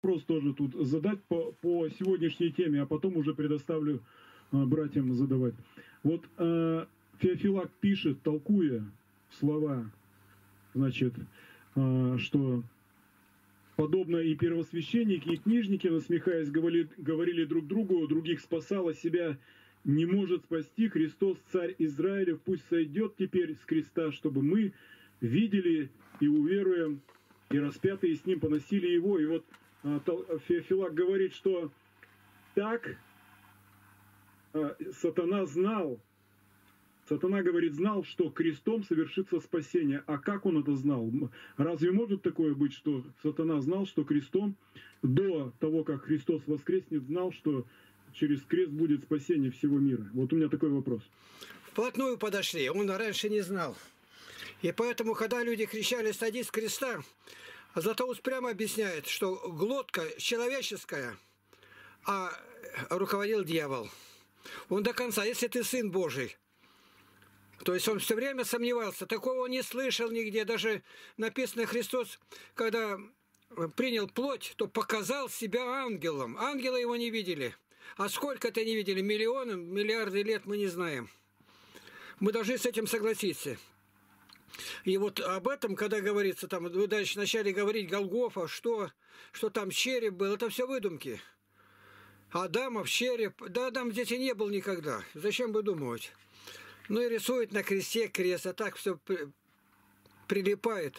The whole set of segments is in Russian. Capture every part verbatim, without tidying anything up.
вопрос тоже тут задать по, по сегодняшней теме, а потом уже предоставлю э, братьям задавать. Вот э, Феофилак пишет, толкуя слова, значит, э, что подобно и первосвященники, и книжники, насмехаясь, говорили, говорили друг другу, других спасал, а себя не может спасти. Христос, царь Израилев, пусть сойдет теперь с креста, чтобы мы видели и уверуем, и распятые с ним поносили его. И вот а, Феофилак говорит, что так а, сатана знал, сатана, говорит, знал, что крестом совершится спасение. А как он это знал? Разве может такое быть, что сатана знал, что крестом, до того, как Христос воскреснет, знал, что через крест будет спасение всего мира? Вот у меня такой вопрос. Вплотную подошли, он раньше не знал. И поэтому, когда люди кричали «садись с креста», Златоуст прямо объясняет, что глотка человеческая, а руководил дьявол. Он до конца, если ты Сын Божий. То есть он все время сомневался, такого он не слышал нигде. Даже написано, Христос, когда принял плоть, то показал себя ангелом. Ангелы его не видели. А сколько-то не видели? Миллионы, миллиарды лет мы не знаем. Мы должны с этим согласиться. И вот об этом, когда говорится, там, вы дальше начали говорить Голгофа, что, что там череп был, это все выдумки. Адамов череп, да Адам здесь и не был никогда. Зачем выдумывать? Ну и рисует на кресте крест, а так все при, прилипает.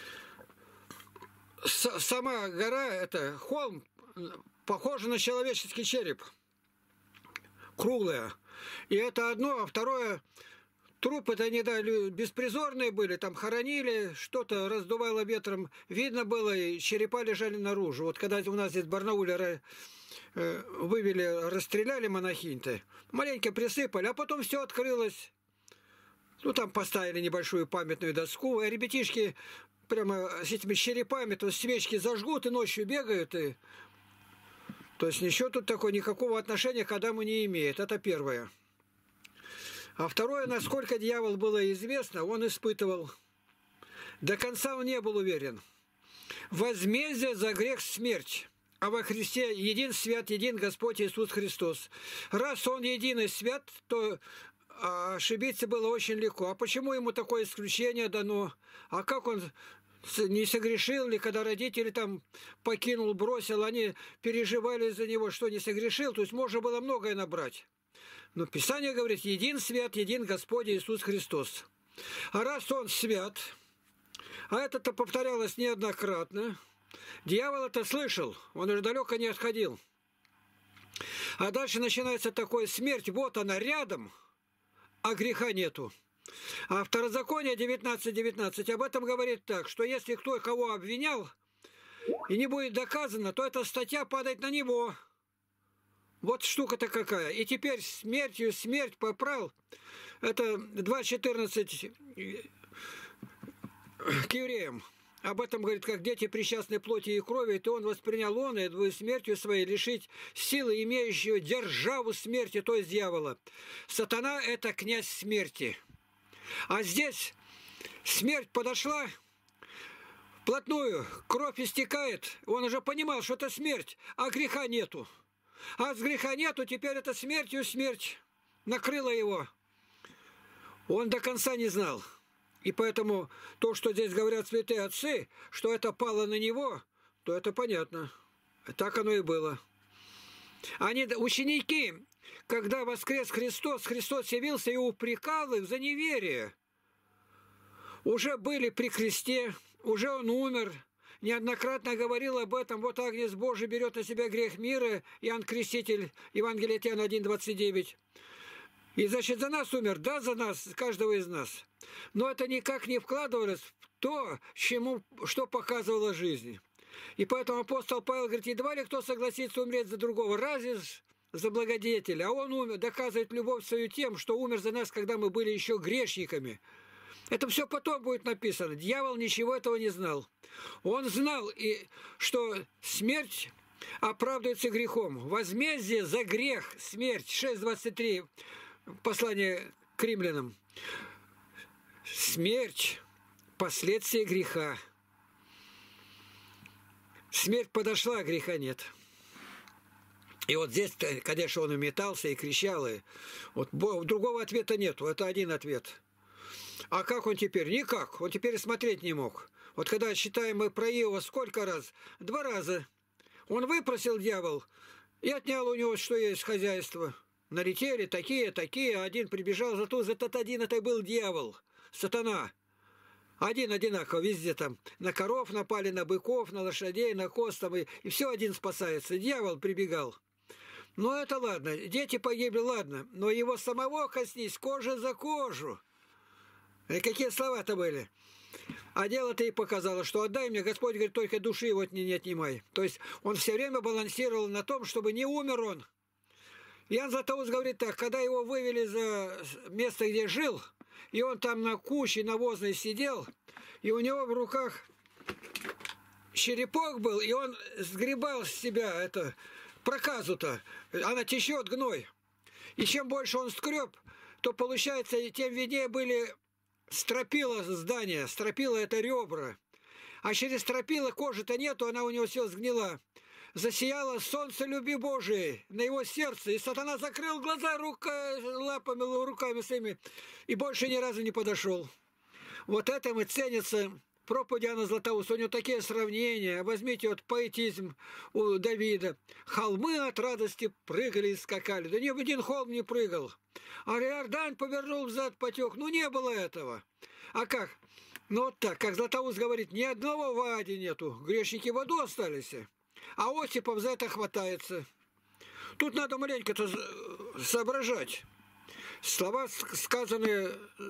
С, сама гора, это холм, похожа на человеческий череп. Круглая. И это одно, а второе... Трупы-то они, да, беспризорные были, там хоронили, что-то раздувало ветром, видно было, и черепа лежали наружу. Вот когда у нас здесь в Барнауле э, вывели, расстреляли монахинь-то, маленько присыпали, а потом все открылось. Ну, там поставили небольшую памятную доску, а ребятишки прямо с этими черепами, то свечки зажгут и ночью бегают. И... То есть ничего тут такого, никакого отношения к Адаму не имеет, это первое. А второе, насколько дьявол было известно, он испытывал. До конца он не был уверен. Возмездие за грех смерть, а во Христе един свят, един Господь Иисус Христос. Раз он единый свят, то ошибиться было очень легко. А почему ему такое исключение дано? А как он не согрешил ли, когда родители там покинул, бросил, они переживали за него, что не согрешил, то есть можно было многое набрать. Но Писание говорит, един свят, един Господь Иисус Христос. А раз Он свят, а это-то повторялось неоднократно, дьявол это слышал, он уже далеко не отходил. А дальше начинается такое смерть, вот она рядом, а греха нету. А Второзаконие девятнадцать девятнадцать об этом говорит так, что если кто кого обвинял, и не будет доказано, то эта статья падает на него. Вот штука-то какая. И теперь смертью смерть попрал. Это два четырнадцать к евреям. Об этом говорит, как дети причастны плоти и крови, то он воспринял он и двою смертью своей лишить силы, имеющего державу смерти, то есть дьявола. Сатана – это князь смерти. А здесь смерть подошла вплотную, кровь истекает. Он уже понимал, что это смерть, а греха нету. А с греха нету, теперь это смертью смерть накрыла его. Он до конца не знал. И поэтому то, что здесь говорят святые отцы, что это пало на него, то это понятно. Так оно и было. Они, ученики, когда воскрес Христос, Христос явился и упрекал их за неверие. Уже были при кресте, уже он умер. Неоднократно говорил об этом, вот Агнец Божий берет на себя грех мира, Иоанн Креститель, Евангелие от Иоанна один двадцать девять. И, значит, за нас умер, да, за нас, каждого из нас. Но это никак не вкладывалось в то, чему, что показывала жизнь. И поэтому апостол Павел говорит, едва ли кто согласится умереть за другого, разве за благодетеля. А он умер, доказывает любовь свою тем, что умер за нас, когда мы были еще грешниками. Это все потом будет написано. Дьявол ничего этого не знал. Он знал, и, что смерть оправдывается грехом. Возмездие за грех, смерть, шесть двадцать три, послание к римлянам. Смерть – последствия греха. Смерть подошла, а греха нет. И вот здесь, конечно, он и метался, и кричал, и вот другого ответа нету, это один ответ. А как он теперь? Никак, он теперь смотреть не мог. Вот когда считаем мы про Иова сколько раз? Два раза. Он выпросил, дьявол, и отнял у него, что есть хозяйство. Налетели такие, такие, один прибежал, зато этот один, это был дьявол, сатана. Один одинаково везде там. На коров напали, на быков, на лошадей, на коз там, и, и все один спасается. Дьявол прибегал. Ну это ладно, дети погибли, ладно, но его самого коснись, кожа за кожу. И какие слова-то были? А дело-то и показало, что отдай мне, Господь говорит, только души его не, не отнимай. То есть он все время балансировал на том, чтобы не умер он. Ян Златоуст говорит так, когда его вывели за место, где жил, и он там на куче навозной сидел, и у него в руках черепок был, и он сгребал с себя это проказу-то, она течет, гной. И чем больше он скреб, то получается, тем виднее были стропила здания, стропила это ребра. А через стропила кожи-то нету, она у него все сгнила. Засияло солнце любви Божией на его сердце, и сатана закрыл глаза рука, лапами, руками своими, и больше ни разу не подошел. Вот это и ценится проповедь Иоанна Златоуста. У него такие сравнения. Возьмите вот поэтизм у Давида. Холмы от радости прыгали и скакали. Да ни один холм не прыгал. А Иордань повернул взад, потек. Ну, не было этого. А как? Ну, вот так, как Златоуст говорит, ни одного в аде нету. Грешники в аду остались. А Осипов за это хватается. Тут надо маленько-то соображать. Слова сказаны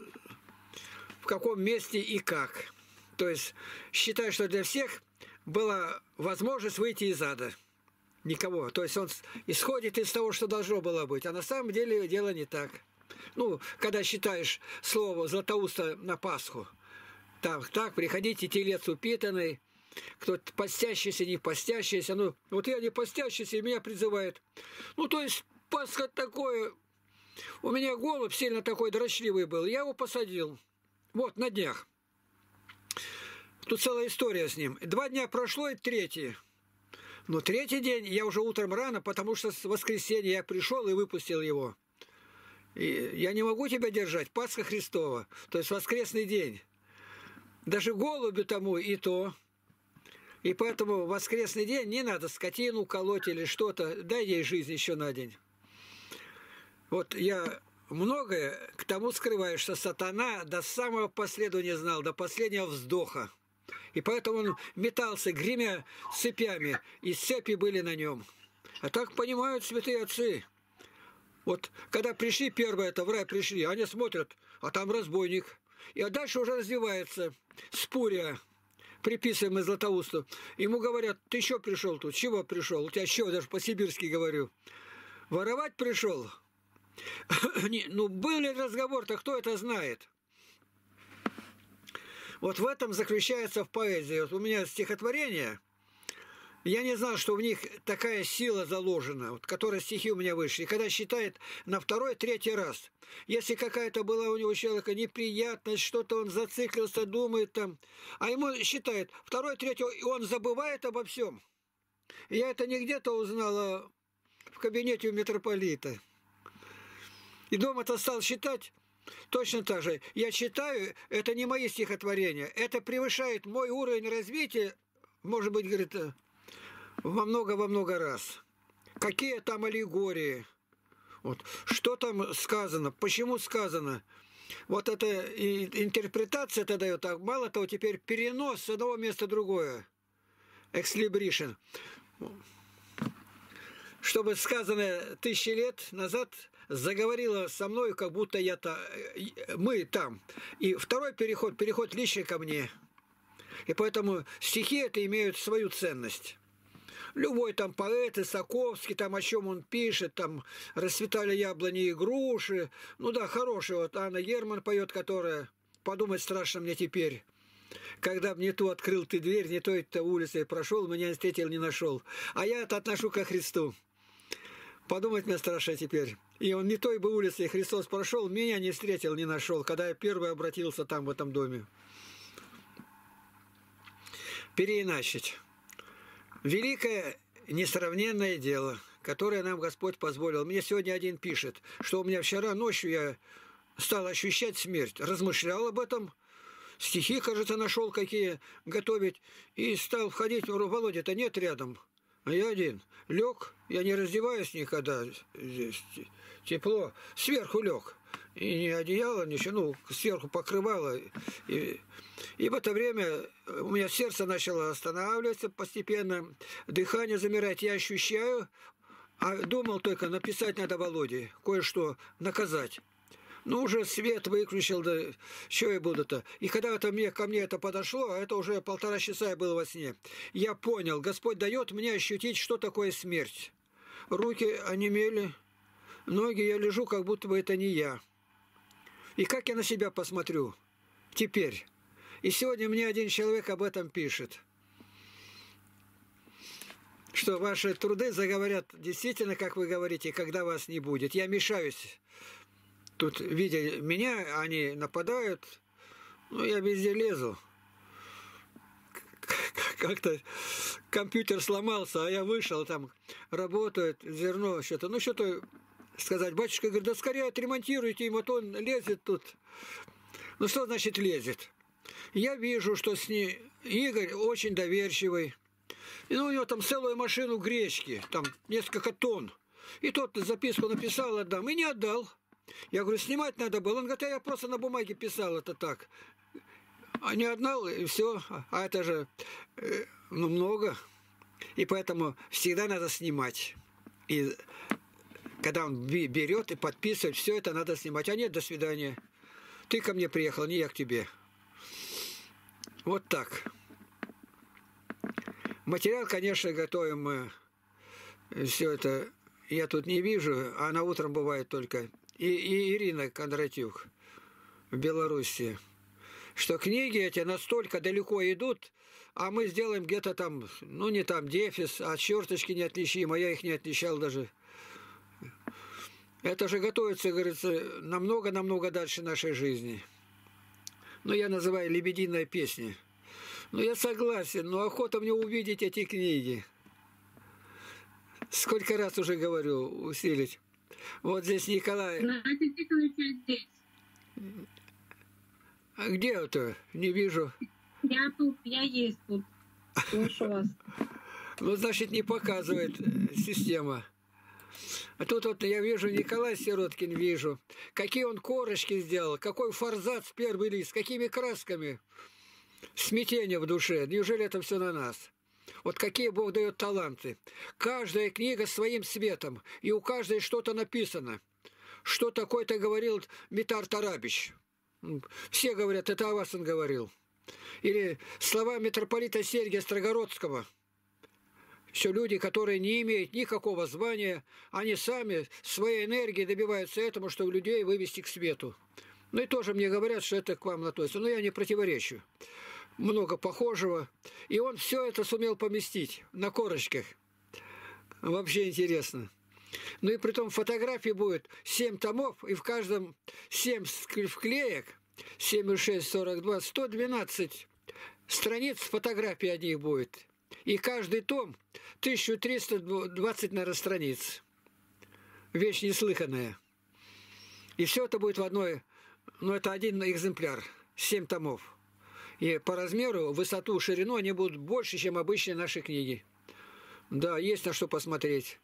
в каком месте и как. То есть считаю, что для всех была возможность выйти из ада. Никого. То есть он исходит из того, что должно было быть. А на самом деле дело не так. Ну, когда считаешь слово Златоуста на Пасху. Так, так, приходите, телец упитанный, кто-то постящийся, не постящийся. Ну, вот я не постящийся, и меня призывает. Ну, то есть Пасха такое... У меня голубь сильно такой дрочливый был. Я его посадил. Вот, на днях. Тут целая история с ним. Два дня прошло, и третий. Но третий день я уже утром рано, потому что с воскресенья я пришел и выпустил его. И я не могу тебя держать. Пасха Христова. То есть воскресный день. Даже голубю тому и то. И поэтому в воскресный день не надо скотину колоть или что-то. Дай ей жизнь еще на день. Вот я многое к тому скрываю, что сатана до самого последнего не знал, до последнего вздоха. И поэтому он метался, гремя цепями, и цепи были на нем. А так понимают святые отцы. Вот когда пришли первые, это в рай пришли, они смотрят, а там разбойник. И а дальше уже развивается спурия, приписываемая Златоусту. Ему говорят, ты еще пришел тут? Чего пришел? У тебя чего? Даже по-сибирски говорю. Воровать пришел? Ну, был ли разговор-то, кто это знает? Вот в этом заключается в поэзии. Вот у меня стихотворение, я не знал, что в них такая сила заложена, вот, которая стихи у меня вышли. И когда считает на второй, третий раз, если какая-то была у него человека неприятность, что-то он зациклился, думает там, а ему считает второй, третий, и он забывает обо всем. И я это не где-то узнала в кабинете у митрополита. И дома-то стал читать точно так же. Я читаю, это не мои стихотворения, это превышает мой уровень развития, может быть, говорит, во много-во много раз. Какие там аллегории, вот, что там сказано, почему сказано. Вот эта интерпретация это дает, так мало того, теперь перенос с одного места в другое. Экслибришн. Чтобы сказанное тысячи лет назад заговорила со мной, как будто я-то, мы там. И второй переход, переход лично ко мне. И поэтому стихи это имеют свою ценность. Любой там поэт, Исаковский, там о чем он пишет, там расцветали яблони и груши. Ну да, хороший, вот Анна Герман поет, которая «Подумать страшно мне теперь». Когда мне то открыл ты дверь, не то это улицей прошел, меня не встретил, не нашел. А я это отношу ко Христу. Подумать мне страшно теперь. И он не той бы улицей Христос прошел, меня не встретил, не нашел, когда я первый обратился там, в этом доме. Переиначить. Великое несравненное дело, которое нам Господь позволил. Мне сегодня один пишет, что у меня вчера ночью я стал ощущать смерть. Размышлял об этом, стихи, кажется, нашел какие готовить, и стал входить, говорю, Володя-то нет рядом, а я один. Лег, я не раздеваюсь никогда, здесь тепло, сверху лег. И не одеяло, ничего, ну, сверху покрывало. И, и в это время у меня сердце начало останавливаться постепенно, дыхание замирать. Я ощущаю, а думал только, написать надо Володе, кое-что наказать. Ну, уже свет выключил, да что я буду-то? И когда это мне, ко мне это подошло, а это уже полтора часа я был во сне, я понял, Господь дает мне ощутить, что такое смерть. Руки онемели, ноги, я лежу, как будто бы это не я. И как я на себя посмотрю теперь? И сегодня мне один человек об этом пишет, что ваши труды заговорят действительно, как вы говорите, когда вас не будет. Я мешаюсь. Тут, видя меня, они нападают, ну, я везде лезу. Как-то компьютер сломался, а я вышел, там работает, зерно, что-то, ну, что-то сказать. Батюшка говорит, да скорее отремонтируйте, и вот он лезет тут. Ну, что значит лезет? Я вижу, что с ней Игорь очень доверчивый. И, ну, у него там целую машину гречки, там несколько тонн. И тот записку написал, отдам, и не отдал. Я говорю, снимать надо было. Он говорит, а я просто на бумаге писал это так. А не отдал, и все. А это же э, ну, много. И поэтому всегда надо снимать. И когда он берет и подписывает, все это надо снимать. А нет, до свидания. Ты ко мне приехал, не я к тебе. Вот так. Материал, конечно, готовим мы. Все это я тут не вижу, а на утром бывает только. И, и Ирина Кондратюк в Беларуси. Что книги эти настолько далеко идут, а мы сделаем где-то там, ну не там дефис, а черточки неотличимы, а я их не отличал даже. Это же готовится, говорится, намного-намного дальше нашей жизни. Ну, я называю «Лебединая песня». Ну, я согласен, но охота мне увидеть эти книги. Сколько раз уже говорю, усилить. Вот здесь Николай. Значит, Николай здесь. А где это? Не вижу. Я тут, я есть тут. Слушаю вас. Ну, значит, не показывает система. А тут вот я вижу, Николай Сироткин вижу. Какие он корочки сделал, какой форзац первый лист, какими красками. Смятение в душе. Неужели это все на нас? Вот какие Бог дает таланты. Каждая книга своим светом, и у каждой что-то написано. Что такое-то говорил Митар Тарабич. Все говорят, это о вас он говорил. Или слова митрополита Сергия Строгородского. Все люди, которые не имеют никакого звания, они сами своей энергией добиваются этому, чтобы людей вывести к свету. Ну и тоже мне говорят, что это к вам относится. Но я не противоречу. Много похожего. И он все это сумел поместить на корочках. Вообще интересно. Ну и при том фотографии будет семь томов, и в каждом семь вклеек, семь и шесть, сорок два, сто двенадцать страниц фотографий одних будет. И каждый том тысяча триста двадцать, наверное, страниц. Вещь неслыханная. И все это будет в одной, ну это один экземпляр, семь томов. И по размеру, высоту, ширину они будут больше, чем обычные наши книги. Да, есть на что посмотреть.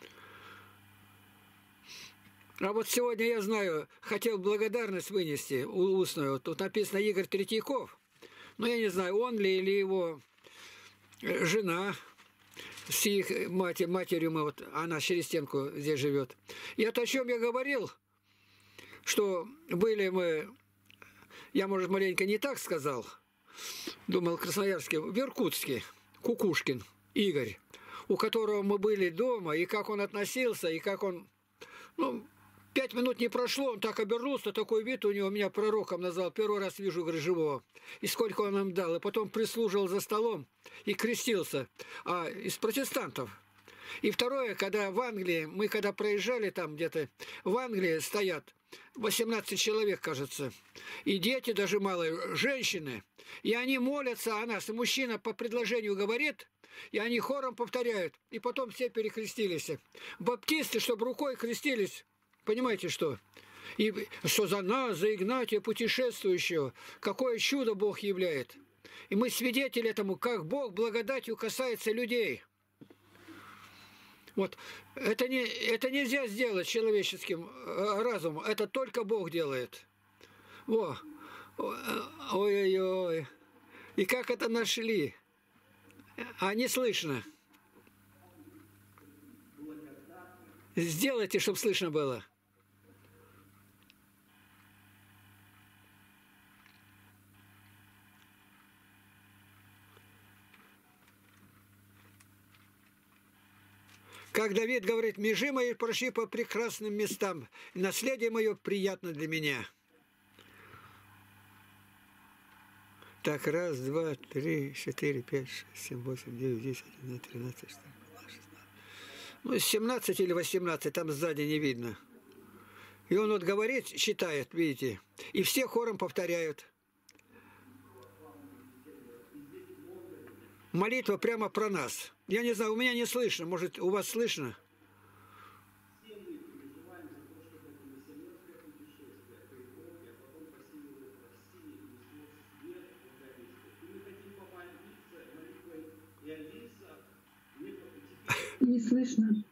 А вот сегодня, я знаю, хотел благодарность вынести устную. Тут написано Игорь Третьяков. Но я не знаю, он ли или его жена с их матерью, матерью мы, вот, она через стенку здесь живет. И это о чем я говорил, что были мы, я, может, маленько не так сказал, думал, Красноярский, в Иркутске, Кукушкин Игорь, у которого мы были дома, и как он относился, и как он, ну, пять минут не прошло, он так обернулся, такой вид у него, меня пророком назвал, первый раз вижу, говорит, живого. И сколько он нам дал. И потом прислуживал за столом и крестился. А из протестантов. И второе, когда в Англии, мы когда проезжали там где-то, в Англии стоят восемнадцать человек, кажется, и дети даже малые, женщины, и они молятся о нас. И мужчина по предложению говорит, И они хором повторяют. И потом все перекрестились. Баптисты, чтобы рукой крестились. Понимаете, что? И что за нас, за Игнатия путешествующего. Какое чудо Бог являет. И мы свидетели этому, как Бог благодатью касается людей. Вот. Это, не, это нельзя сделать человеческим разумом. Это только Бог делает. Во. Ой-ой-ой. И как это нашли? А не слышно. Сделайте, чтобы слышно было. Как Давид говорит, межи мои прошли по прекрасным местам, и наследие мое приятно для меня. Так, раз, два, три, четыре, пять, шесть, семь, восемь, девять, десять, одиннадцать, тринадцать, четырнадцать, шестнадцать. Ну, семнадцать или восемнадцать, там сзади не видно. И он вот говорит, считает, видите, и все хором повторяют. Молитва прямо про нас. Я не знаю, у меня не слышно. Может, у вас слышно? Не слышно.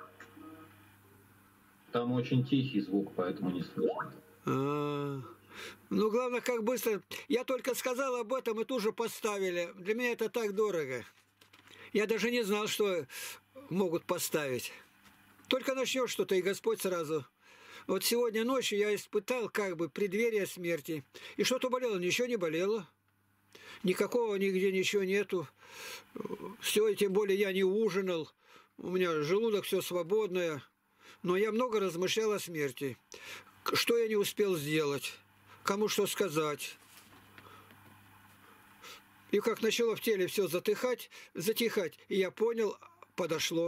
Там очень тихий звук, поэтому не слышно. А-а-а. Ну, главное, как быстро... Я только сказал об этом, и тут же поставили. Для меня это так дорого. Я даже не знал, что могут поставить. Только начнешь что-то, и Господь сразу... Вот сегодня ночью я испытал как бы преддверие смерти. И что-то болело, ничего не болело. Никакого нигде ничего нету. Все, и тем более я не ужинал. У меня желудок все свободное. Но я много размышлял о смерти. Что я не успел сделать? Кому что сказать? И как начало в теле все затыхать, затихать, и я понял, подошло.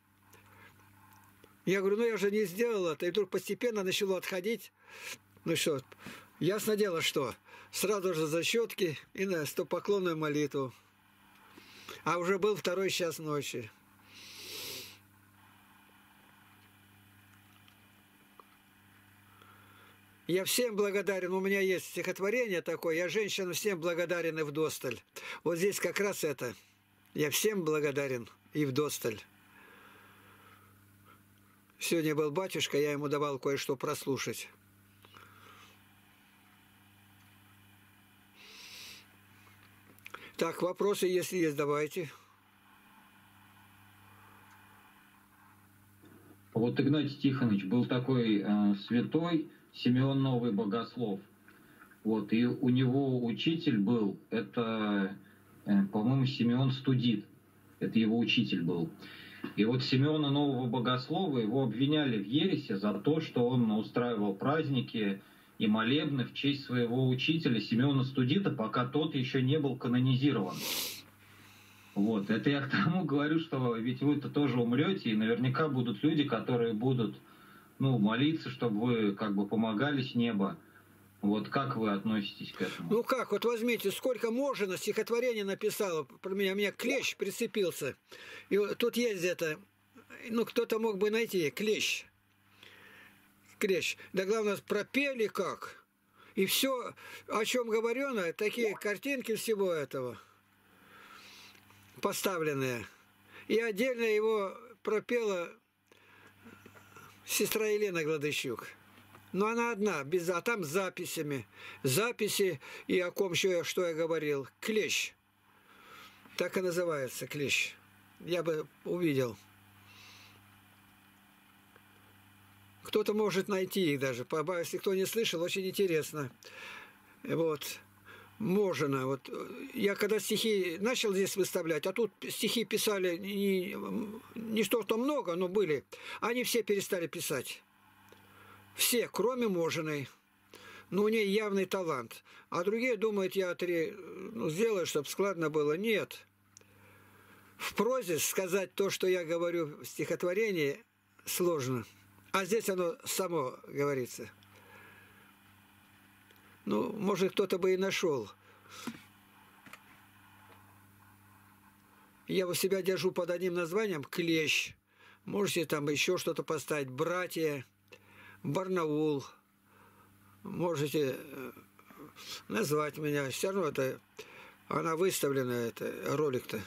Я говорю, ну я же не сделал это. И вдруг постепенно начало отходить. Ну что, ясно дело, что сразу же за щетки и на стопоклонную молитву. А уже был второй час ночи. Я всем благодарен, у меня есть стихотворение такое, я женщинам всем благодарен и вдосталь. Вот здесь как раз это. Я всем благодарен и вдосталь. Сегодня был батюшка, я ему давал кое-что прослушать. Так, вопросы, если есть, давайте. Вот Игнатий Тихонович был такой э, святой, Симеон Новый Богослов. Вот, и у него учитель был, это, э, по-моему, Симеон Студит. Это его учитель был. И вот Симеона Нового Богослова его обвиняли в ересе за то, что он устраивал праздники и молебны в честь своего учителя Симеона Студита, пока тот еще не был канонизирован. Вот, это я к тому говорю, что ведь вы-то тоже умрете, и наверняка будут люди, которые будут, ну, молиться, чтобы вы как бы помогали с неба. Вот как вы относитесь к этому? Ну как, вот возьмите, сколько Можина стихотворение написала про меня, у меня клещ прицепился. И вот тут есть это, ну кто-то мог бы найти, клещ. Клещ. Да главное, пропели как. И все, о чем говорено, такие картинки всего этого поставленные. И отдельно его пропела сестра Елена Гладыщук. Но она одна, без, а там с записями. Записи и о ком, что я, что я говорил. Клещ. Так и называется, клещ. Я бы увидел. Кто-то может найти их даже. Если кто не слышал, очень интересно. Вот. Можно. Вот. Я когда стихи начал здесь выставлять, а тут стихи писали не, не что-то много, но были. Они все перестали писать. Все, кроме Можиной. Но у нее явный талант. А другие думают, я три, ну, сделаю, чтобы складно было. Нет. В прозе сказать то, что я говорю в стихотворении, сложно. А здесь оно само говорится. Ну, может, кто-то бы и нашел. Я у себя держу под одним названием «Клещ». Можете там еще что-то поставить. «Братья», «Барнаул». Можете э, назвать меня. Все равно это... Она выставлена, это ролик-то.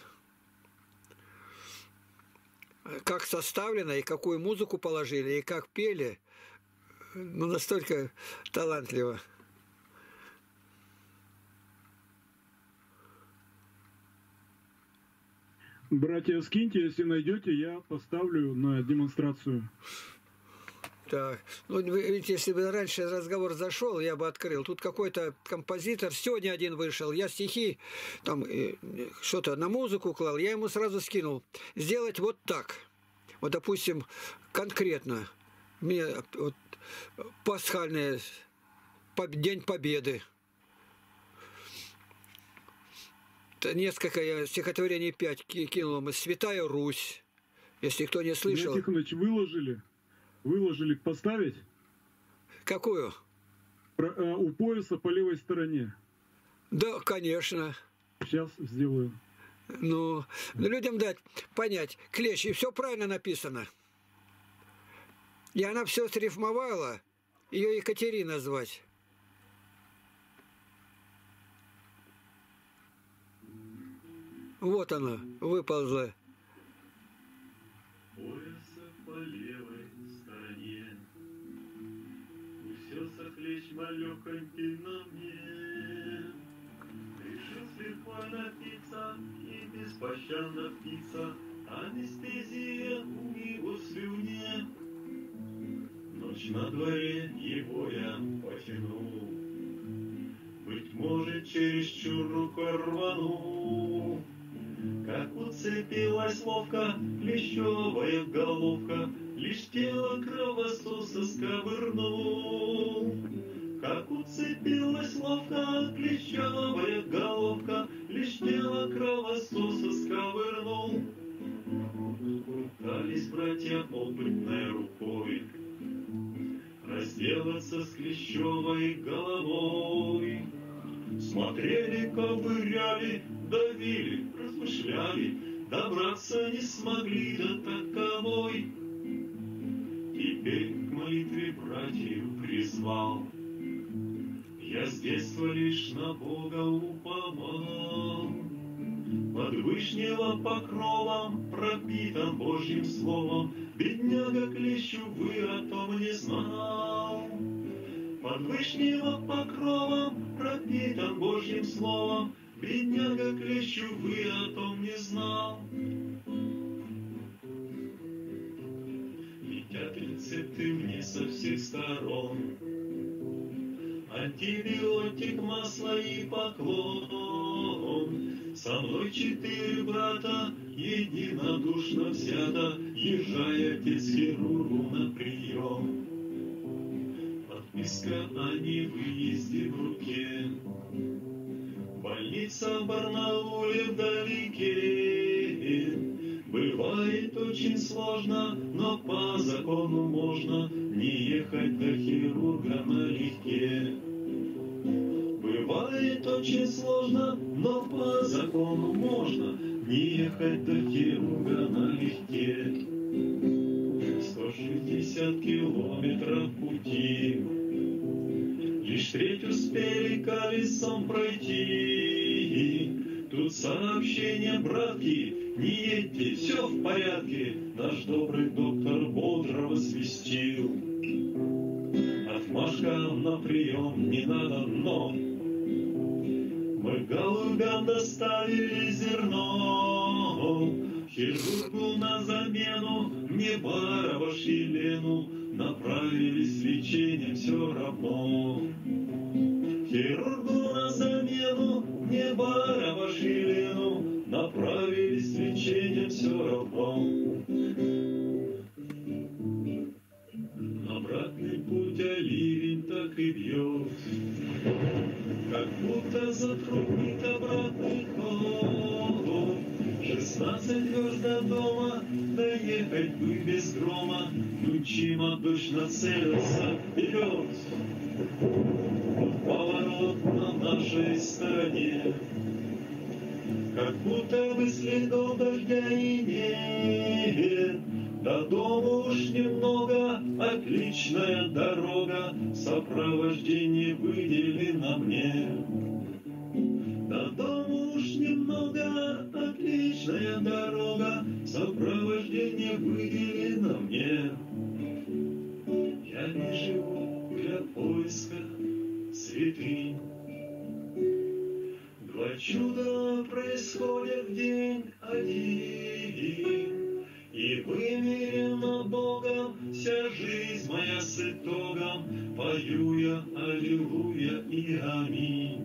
Как составлено, и какую музыку положили, и как пели. Ну, настолько талантливо. Братья, скиньте, если найдете, я поставлю на демонстрацию. Так, ну, видите, если бы раньше разговор зашел, я бы открыл. Тут какой-то композитор, сегодня один вышел, я стихи, там, что-то на музыку клал, я ему сразу скинул. Сделать вот так. Вот, допустим, конкретно. Мне вот, пасхальный День Победы. Несколько я стихотворений пять кинул ему. «Святая Русь». Если кто не слышал. Илья Тихонович, выложили? Выложили поставить? Какую? Про, а, у пояса по левой стороне. Да, конечно. Сейчас сделаю. Ну, ну, людям дать понять. Клещ, и все правильно написано. И она все срифмовала. Ее Екатерина звать. Вот она, выползла. Пояса по левой стороне, уселся клещ малёхонький на мне. Решил слегка напиться и беспощадно птица, анестезия у него в слюне. Ночь на дворе, его я потянул, быть может, чересчур рукой рванул. Как уцепилась ловко клещевая головка, лишь тело кровососа сковырнул. Как уцепилась ловко клещевая головка, лишь тело кровососа сковырнул. Пытались братья опытной рукой разделаться с клещевой головой. Смотрели, ковыряли, давили, размышляли, добраться не смогли до таковой. Теперь к молитве братьев призвал, я с детства лишь на Бога уповал. Под вышнего покровом пропитан Божьим словом, бедняга клещ, увы, о том не знал. Под вышнего покровом пропитан Божьим словом, бедняга клещ, увы, о том не знал. Летят рецепты мне со всех сторон, антибиотик, масло и поклон. Со мной четыре брата, единодушно взято, езжай, отец, хирургу на прием. Подписка о невыезде в руке, больница в Барнауле вдалеке. Бывает очень сложно, но по закону можно не ехать до хирурга налегке. Бывает очень сложно, но по закону можно не ехать до хирурга налегке. Сто шестьдесят километров пути, лишь треть успели колесом пройти. Тут сообщение, братки, не едьте, все в порядке, наш добрый доктор бодро возвестил. Отмашка на прием не надо, но мы голубям доставили зерно. Хирургу на замену, мне Барова Шилену, направились лечением все равно. Хирургу на замену, мне Барова Шилену, направились лечением все равно. Обратный путь, а ливень так и бьет, как будто затруднит обратный ход. Шестнадцать верст до дома, доехать бы без грома, Лучима дождь нацелился вперед. Вот поворот на нашей стороне, как будто бы следов дождя и нет. До дома уж немного, отличная дорога, сопровождение выделено мне. До дома уж немного, отличная дорога, сопровождение выделено мне. Я не живу для поиска святынь. Два чуда происходят в день один, и вымерена Богом вся жизнь моя с итогом. Пою я аллилуйя и аминь.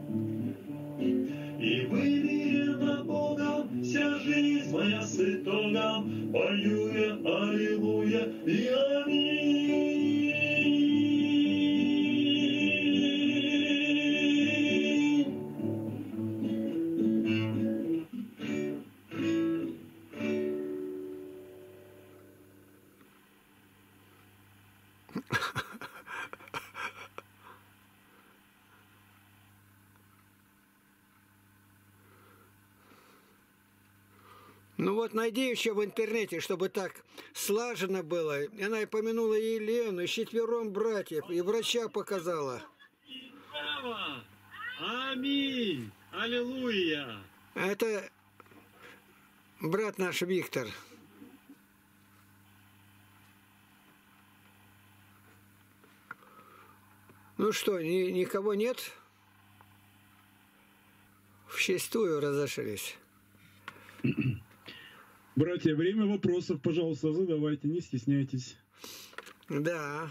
И вымерена Богом вся жизнь моя с итогом. Пою я аллилуйя и аминь. Ну вот найди еще в интернете, чтобы так слаженно было. И она и помянула и Елену, и четвером братьев, и врача показала. Слава! Аминь! Аллилуйя! Это брат наш Виктор. Ну что, ни, никого нет? Вчистую разошлись. Братья, время вопросов, пожалуйста, задавайте, не стесняйтесь. Да.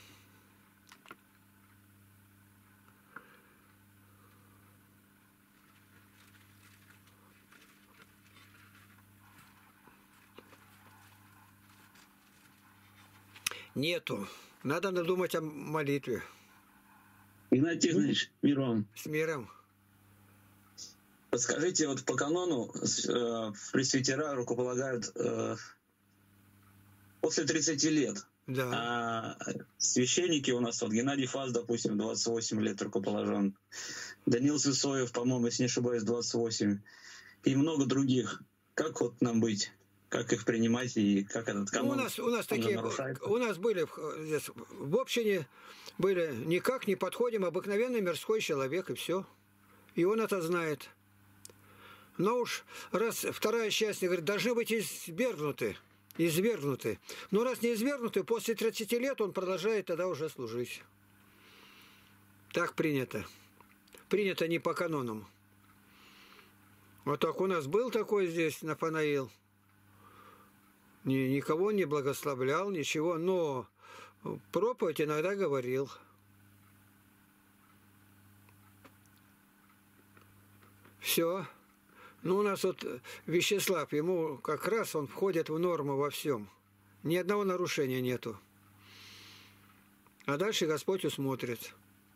Нету. Надо надумать о молитве. Игнатий Тихонович, мир вам. С миром. Подскажите, вот по канону э, пресвитера рукополагают э, после тридцати лет. Да. А священники у нас, вот Геннадий Фас, допустим, двадцать восемь лет рукоположен. Даниил Сысоев, по-моему, если не ошибаюсь, двадцать восемь. И много других. Как вот нам быть? Как их принимать и как этот канон? Ну, у нас, у нас такие, нарушается? у нас были в, здесь, в общине, были никак не подходим, обыкновенный мирской человек, и все. И он это знает. Но уж раз вторая часть говорит, должны быть извергнуты, извергнуты. Но раз не извергнуты, после тридцати лет он продолжает тогда уже служить. Так принято. Принято не по канонам. Вот так у нас был такой здесь, Нафанаил. Ни, никого не благословлял, ничего, но проповедь иногда говорил. Все. Ну, у нас вот Вячеслав, ему как раз он входит в норму во всем. Ни одного нарушения нету. А дальше Господь усмотрит.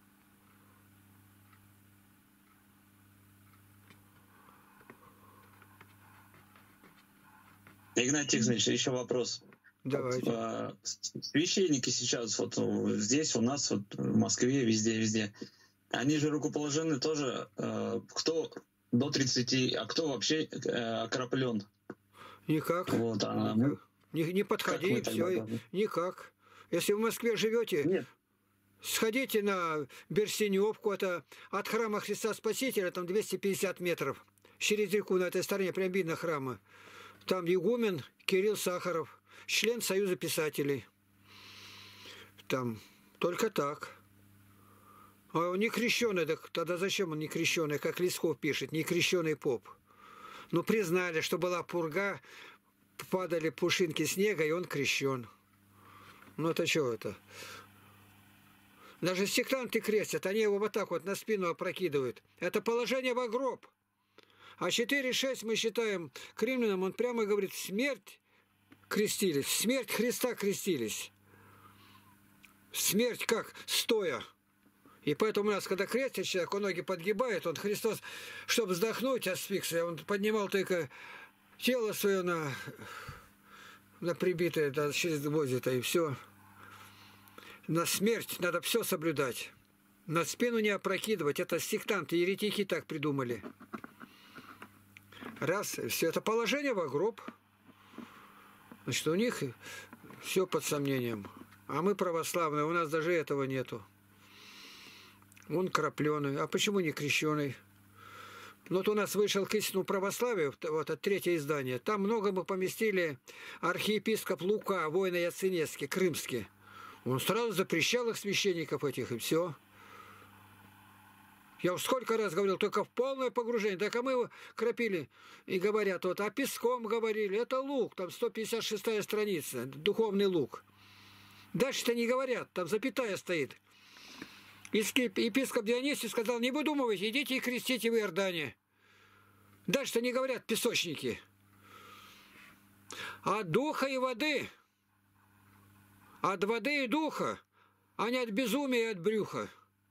Игнатий Тихонович, еще вопрос. Давайте. Вот, священники сейчас вот здесь у нас, вот в Москве, везде, везде, они же рукоположены тоже, кто до тридцати, а кто вообще окроплен? Никак. Вот, а никак. Не, не подходи, все, никак. Если в Москве живете, Нет. сходите на Берсеневку, это от храма Христа Спасителя, там двести пятьдесят метров, через реку на этой стороне, прям видно храма. Там игумен Кирилл Сахаров, член Союза писателей. Там только так. А он не крещеный, так тогда зачем он не крещеный, как Лесков пишет, не крещеный поп? Ну, признали, что была пурга, падали пушинки снега, и он крещен. Ну, это что это? Даже сектанты крестят, они его вот так вот на спину опрокидывают. Это положение во гроб. А четыре шесть мы считаем к римлянам, он прямо говорит, смерть крестились, смерть Христа крестились. Смерть как? Стоя. И поэтому у нас, когда крестит человек, он ноги подгибает, он Христос, чтобы вздохнуть, асфиксия, он поднимал только тело свое на, на прибитое, да, через гвозди-то, и все. На смерть надо все соблюдать. На спину не опрокидывать. Это сектанты, еретики так придумали. Раз, все это положение во гроб. Значит, у них все под сомнением. А мы православные, у нас даже этого нету. Он крапленый. А почему не крещеный? Вот у нас вышел к истину православию, вот это третье издание. Там много мы поместили архиепископ Лука, воин Яценецкий, крымский. Он сразу запрещал их, священников этих, и все. Я уж сколько раз говорил, только в полное погружение. Так а мы его крапили и говорят, вот, а песком говорили, это лук, там сто пятьдесят шестая страница, духовный лук. Дальше-то не говорят, там запятая стоит. Епископ Дионисий сказал, не выдумывайте, идите и крестите в Иордане. Дальше-то не говорят песочники. От духа и воды, от воды и духа, а не от безумия и от брюха.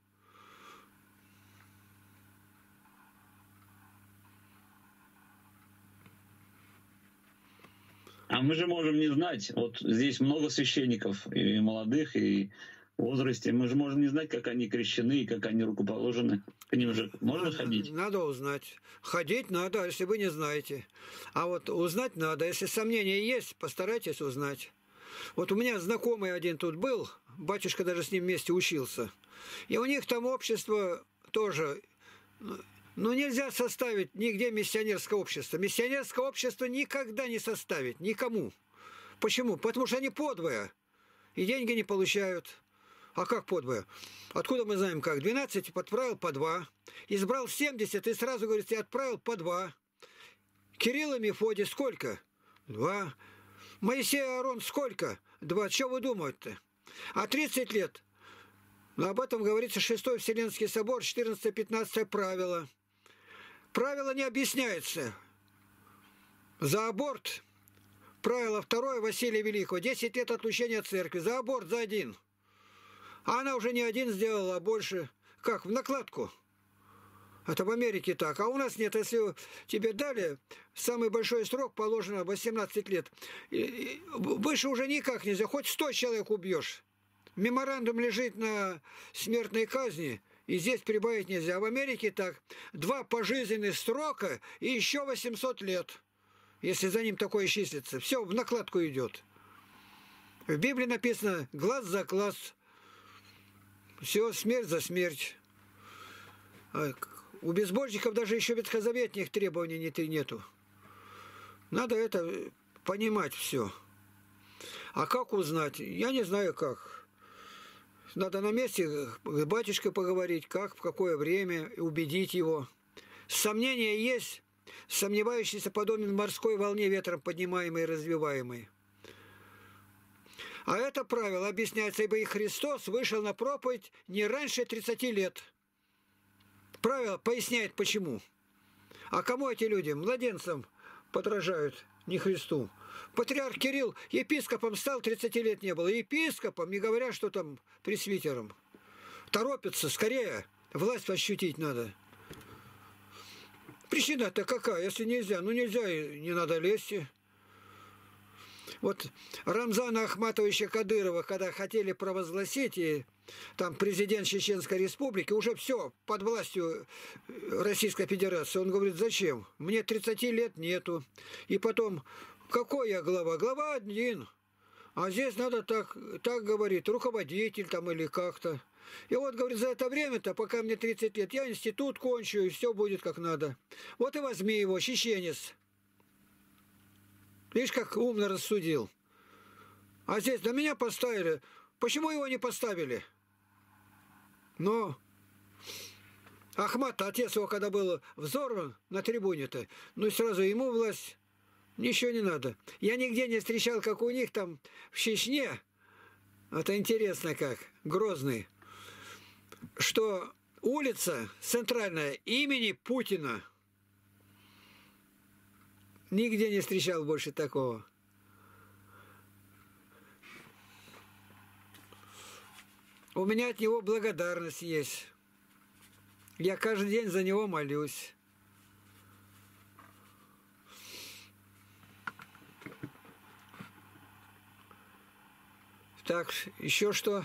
А мы же можем не знать. Вот здесь много священников, и молодых, и в возрасте. Мы же можем не знать, как они крещены, и как они рукоположены. К ним же можно надо, ходить? Надо узнать. Ходить надо, если вы не знаете. А вот узнать надо. Если сомнения есть, постарайтесь узнать. Вот у меня знакомый один тут был, батюшка даже с ним вместе учился. И у них там общество тоже... Ну, нельзя составить нигде миссионерское общество. Миссионерское общество никогда не составить, никому. Почему? Потому что они подвое. И деньги не получают. А как подвое? Откуда мы знаем как? двенадцать отправил по два. Избрал семьдесят и сразу, говорит, я отправил по два. Кирилл и Мефодий сколько? Два. Моисей и Аарон сколько? Два. Что вы думаете-то? А тридцать лет? Но об этом говорится шестой Вселенский собор, четырнадцатое-пятнадцатое правило. Правило не объясняется. За аборт, правило второе Василия Великого, десять лет отлучения от церкви. За аборт за один. А она уже не один сделала, а больше. Как? В накладку. Это в Америке так. А у нас нет. Если тебе дали, самый большой срок положено восемнадцать лет. Выше уже никак нельзя. Хоть сто человек убьешь. Меморандум лежит на смертной казни. И здесь прибавить нельзя. А в Америке так. Два пожизненных срока и еще восемьсот лет. Если за ним такое числится. Все, в накладку идет. В Библии написано глаз за глаз. Все, смерть за смерть. А у безбожников даже еще ветхозаветных требований нету. Надо это понимать все. А как узнать? Я не знаю как. Надо на месте с батюшкой поговорить, как, в какое время, убедить его. Сомнения есть, сомневающийся подобен морской волне, ветром поднимаемой и развиваемой. А это правило объясняется, ибо и Христос вышел на проповедь не раньше тридцати лет. Правило поясняет, почему. А кому эти люди? Младенцам подражают, не Христу. Патриарх Кирилл епископом стал, тридцати лет не было. Епископом, не говоря, что там пресвитером. Торопится, скорее. Власть ощутить надо. Причина-то какая? Если нельзя, ну нельзя, и не надо лезть. Вот Рамзана Ахматовича Кадырова, когда хотели провозгласить, и там президент Чеченской Республики, уже все, под властью Российской Федерации. Он говорит, зачем? Мне тридцати лет нету. И потом... Какой я глава? Глава один. А здесь надо так, так говорить, руководитель там или как-то. И вот, говорит, за это время-то, пока мне тридцать лет, я институт кончу, и все будет как надо. Вот и возьми его, чеченец. Видишь, как умно рассудил. А здесь на меня поставили. Почему его не поставили? Но Ахмат, отец его, когда был взорван на трибуне-то, ну и сразу ему власть. Ничего не надо. Я нигде не встречал, как у них там в Чечне, это интересно как, Грозный, что улица центральная имени Путина. Нигде не встречал больше такого. У меня от него благодарность есть. Я каждый день за него молюсь. Так, еще что?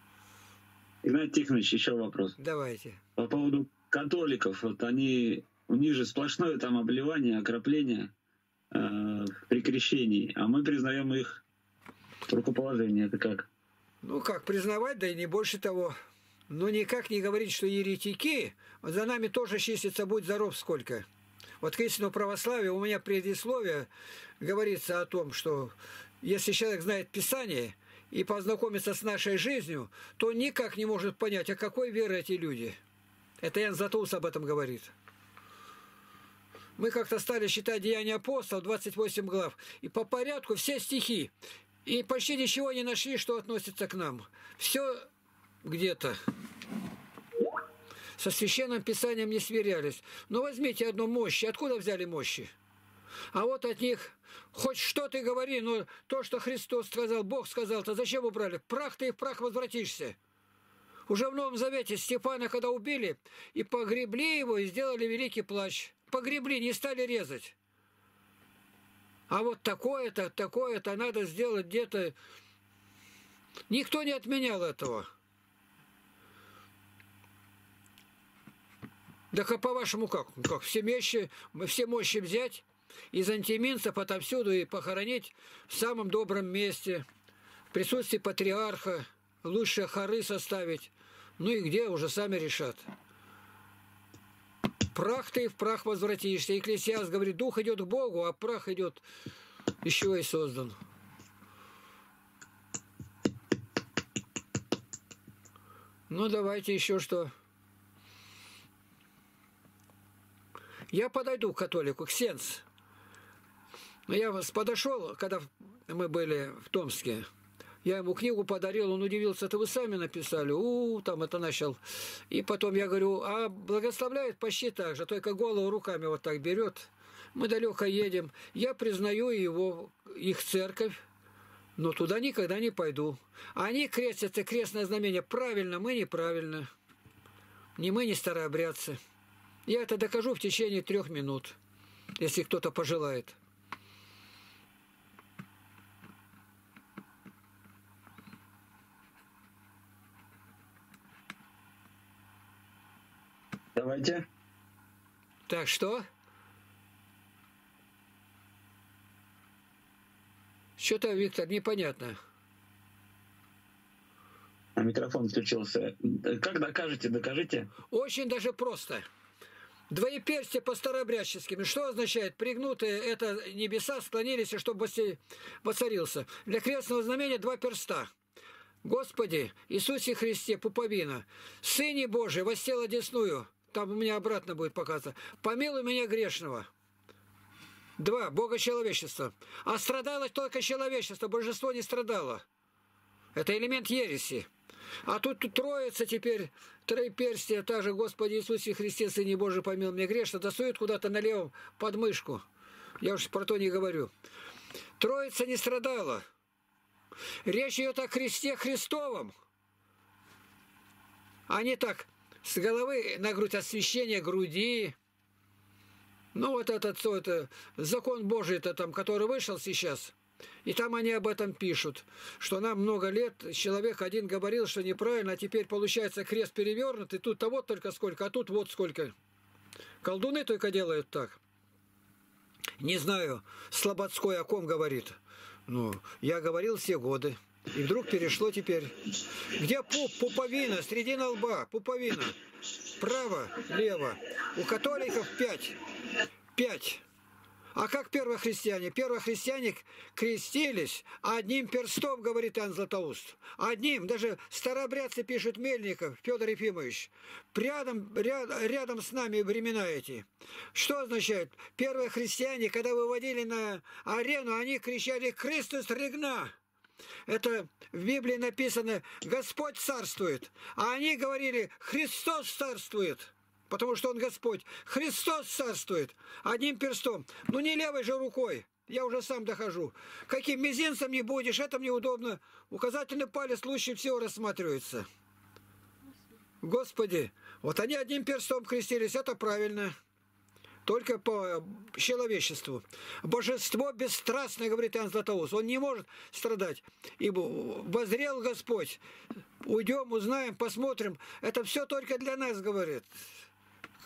Игнатий Тихонович, еще вопрос. Давайте. По поводу католиков. Вот они у них же сплошное там обливание, окропление э, при крещении, а мы признаем их рукоположение. Это как? Ну как, признавать, да и не больше того. Но никак не говорить, что еретики, за нами тоже числится, будь здоров сколько. Вот к истинному православию у меня предисловие говорится о том, что если человек знает Писание и познакомится с нашей жизнью, то никак не может понять, а какой веры эти люди. Это Иоанн Златоуст об этом говорит. Мы как-то стали читать Деяния апостолов, двадцать восемь глав, и по порядку все стихи. И почти ничего не нашли, что относится к нам. Все где-то со Священным Писанием не сверялись. Но возьмите одну мощь. Откуда взяли мощи? А вот от них хоть что ты говори, но то, что Христос сказал, Бог сказал, то зачем убрали? Прах ты и в прах возвратишься. Уже в Новом Завете Степана, когда убили, и погребли его, и сделали великий плач. Погребли, не стали резать. А вот такое-то, такое-то надо сделать где-то. Никто не отменял этого. Да как по-вашему как? Как все мощи, все мощи взять из антиминцев отовсюду и похоронить в самом добром месте, в присутствии патриарха, лучшие хоры составить. Ну и где, уже сами решат. Прах ты в прах возвратишься. Екклесиаст говорит, дух идет к Богу, а прах идет еще и создан. Ну, давайте еще что. Я подойду к католику, к Сенс. Но я вас подошел, когда мы были в Томске. Я ему книгу подарил, он удивился, это вы сами написали. У, -у там это начал. И потом я говорю, а благословляет почти так же, только голову руками вот так берет. Мы далеко едем. Я признаю его, их церковь, но туда никогда не пойду. Они крестятся, крестное знамение. Правильно, мы неправильно. Ни мы, ни старообрядцы. Я это докажу в течение трех минут, если кто-то пожелает. Давайте. Так, что? Что-то, Виктор, непонятно. А микрофон включился. Как докажете, докажите? Очень даже просто. Двоеперстие по-старообрядческим. Что означает? Пригнутые это небеса склонились, чтобы воцарился. Для крестного знамения два перста. Господи, Иисусе Христе, пуповина, Сыне Божий, воссел одесную. Там у меня обратно будет показано. Помилуй меня грешного. Два. Богочеловечество. А страдало только человечество. Божество не страдало. Это элемент ереси. А тут, тут троица теперь, троеперстие, та же Господи Иисусе Христе, Сыне Божий, помилуй меня грешно, досует куда-то налево под мышку. Я уж про то не говорю. Троица не страдала. Речь идет о кресте Христовом. А не так, с головы на грудь, освящение груди. Ну вот этот, все это, закон Божий, это там, который вышел сейчас. И там они об этом пишут, что нам много лет человек один говорил, что неправильно, а теперь получается крест перевернут, и тут-то вот только сколько, а тут вот сколько. Колдуны только делают так. Не знаю, Слободской о ком говорит. Ну, я говорил все годы. И вдруг перешло теперь. Где пуп? Пуповина, средина лба, пуповина. Право, лево. У католиков пять. Пять. А как первохристиане? Первохристиане крестились одним перстом, говорит Иоанн Златоуст. Одним. Даже старообрядцы пишут, Мельников, Федор Ефимович. Рядом, ряд, рядом с нами времена эти. Что означает? Первые христиане, когда выводили на арену, они кричали «Христос регна». Это в Библии написано «Господь царствует». А они говорили «Христос царствует». Потому что Он Господь. Христос царствует одним перстом. Ну не левой же рукой. Я уже сам дохожу. Каким мизинцем не будешь, это мне удобно. Указательный палец лучше всего рассматривается. Господи, вот они одним перстом крестились, это правильно. Только по человечеству. Божество бесстрастное, говорит Иоанн Златоуст. Он не может страдать. Ибо воззрел Господь. Уйдем, узнаем, посмотрим. Это все только для нас, говорит.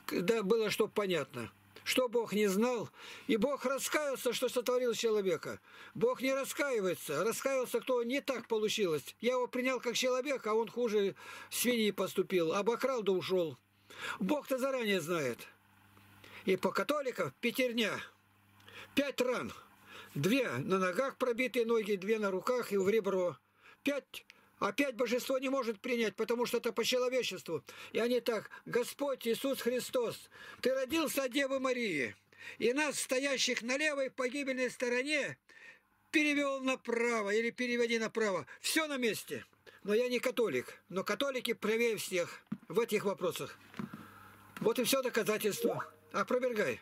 да, было, чтобы понятно. Что Бог не знал. И Бог раскаялся, что сотворил человека. Бог не раскаивается. Раскаялся, кто не так получилось. Я его принял как человека, а он хуже свиньи поступил. Обокрал да ушел. Бог-то заранее знает. И по католикам пятерня. Пять ран. Две на ногах пробитые ноги, две на руках и в ребро. Пять. Опять божество не может принять, потому что это по человечеству. И они так: Господь Иисус Христос, Ты родился от Девы Марии, и нас, стоящих на левой погибельной стороне, перевел направо или переведи направо. Все на месте. Но я не католик, но католики правее всех в этих вопросах. Вот и все доказательство. Опровергай.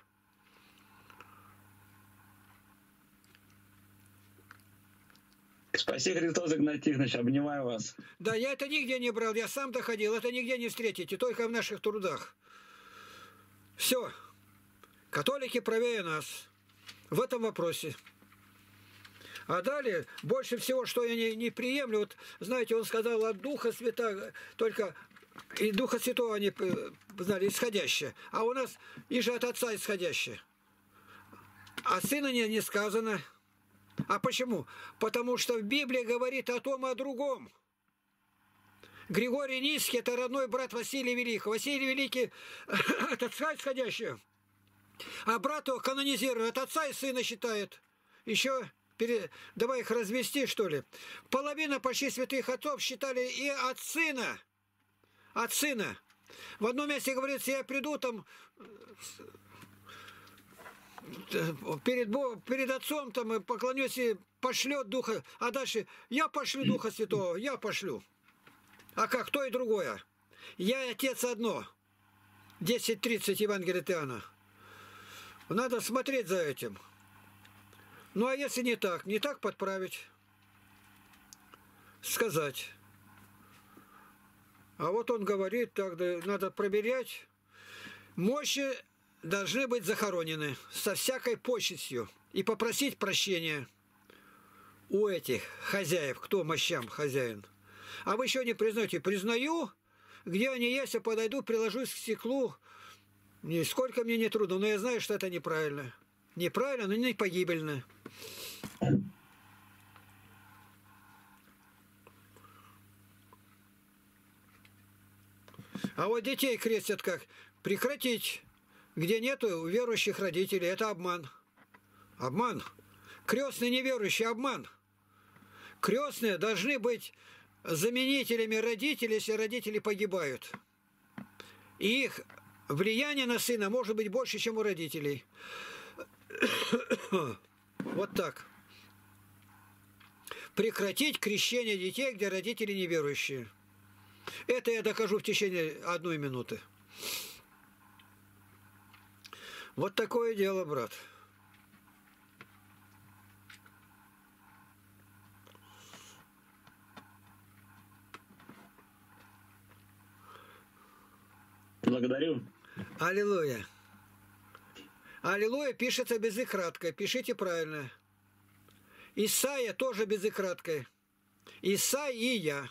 Спаси Христос, Игнатий Тихонович, обнимаю вас. Да, я это нигде не брал, я сам доходил, это нигде не встретите, только в наших трудах. Все. Католики правее нас в этом вопросе. А далее, больше всего, что я не, не приемлю, вот, знаете, он сказал от Духа Святого, только и Духа Святого они знали, исходящее, а у нас и же от Отца исходящее. А Сына не, не сказано. А почему? Потому что в Библии говорит о том, о другом. Григорий Низкий – это родной брат Василия Великого. Василий Великий от Отца исходящее. А брат его канонизирует, от Отца и Сына считает. Еще пере... давай их развести, что ли. Половина почти святых отцов считали и от Сына. От Сына. В одном месте говорится: я приду там... Перед, Богом, перед Отцом там поклонюсь и пошлет Духа. А дальше: я пошлю Духа Святого, я пошлю. А как? То и другое. Я и Отец одно. десять тридцать Евангелие от Иоанна. Надо смотреть за этим. Ну а если не так? Не так подправить. Сказать. А вот он говорит, так надо проверять. Мощи должны быть захоронены со всякой почестью и попросить прощения у этих хозяев, кто мощам хозяин. А вы еще не признаете? Признаю, где они есть, я подойду, приложусь к стеклу. Нисколько мне не трудно, но я знаю, что это неправильно. Неправильно, но не погибельно. А вот детей крестят как? Прекратить. Где нету верующих родителей, это обман. Обман. Крестные неверующие, обман. Крестные должны быть заменителями родителей, если родители погибают. И их влияние на сына может быть больше, чем у родителей. Вот так. Прекратить крещение детей, где родители неверующие. Это я докажу в течение одной минуты. Вот такое дело, брат. Благодарю. Аллилуйя. Аллилуйя пишется без и краткой. Пишите правильно. Исайя тоже без и краткой. Исай и я.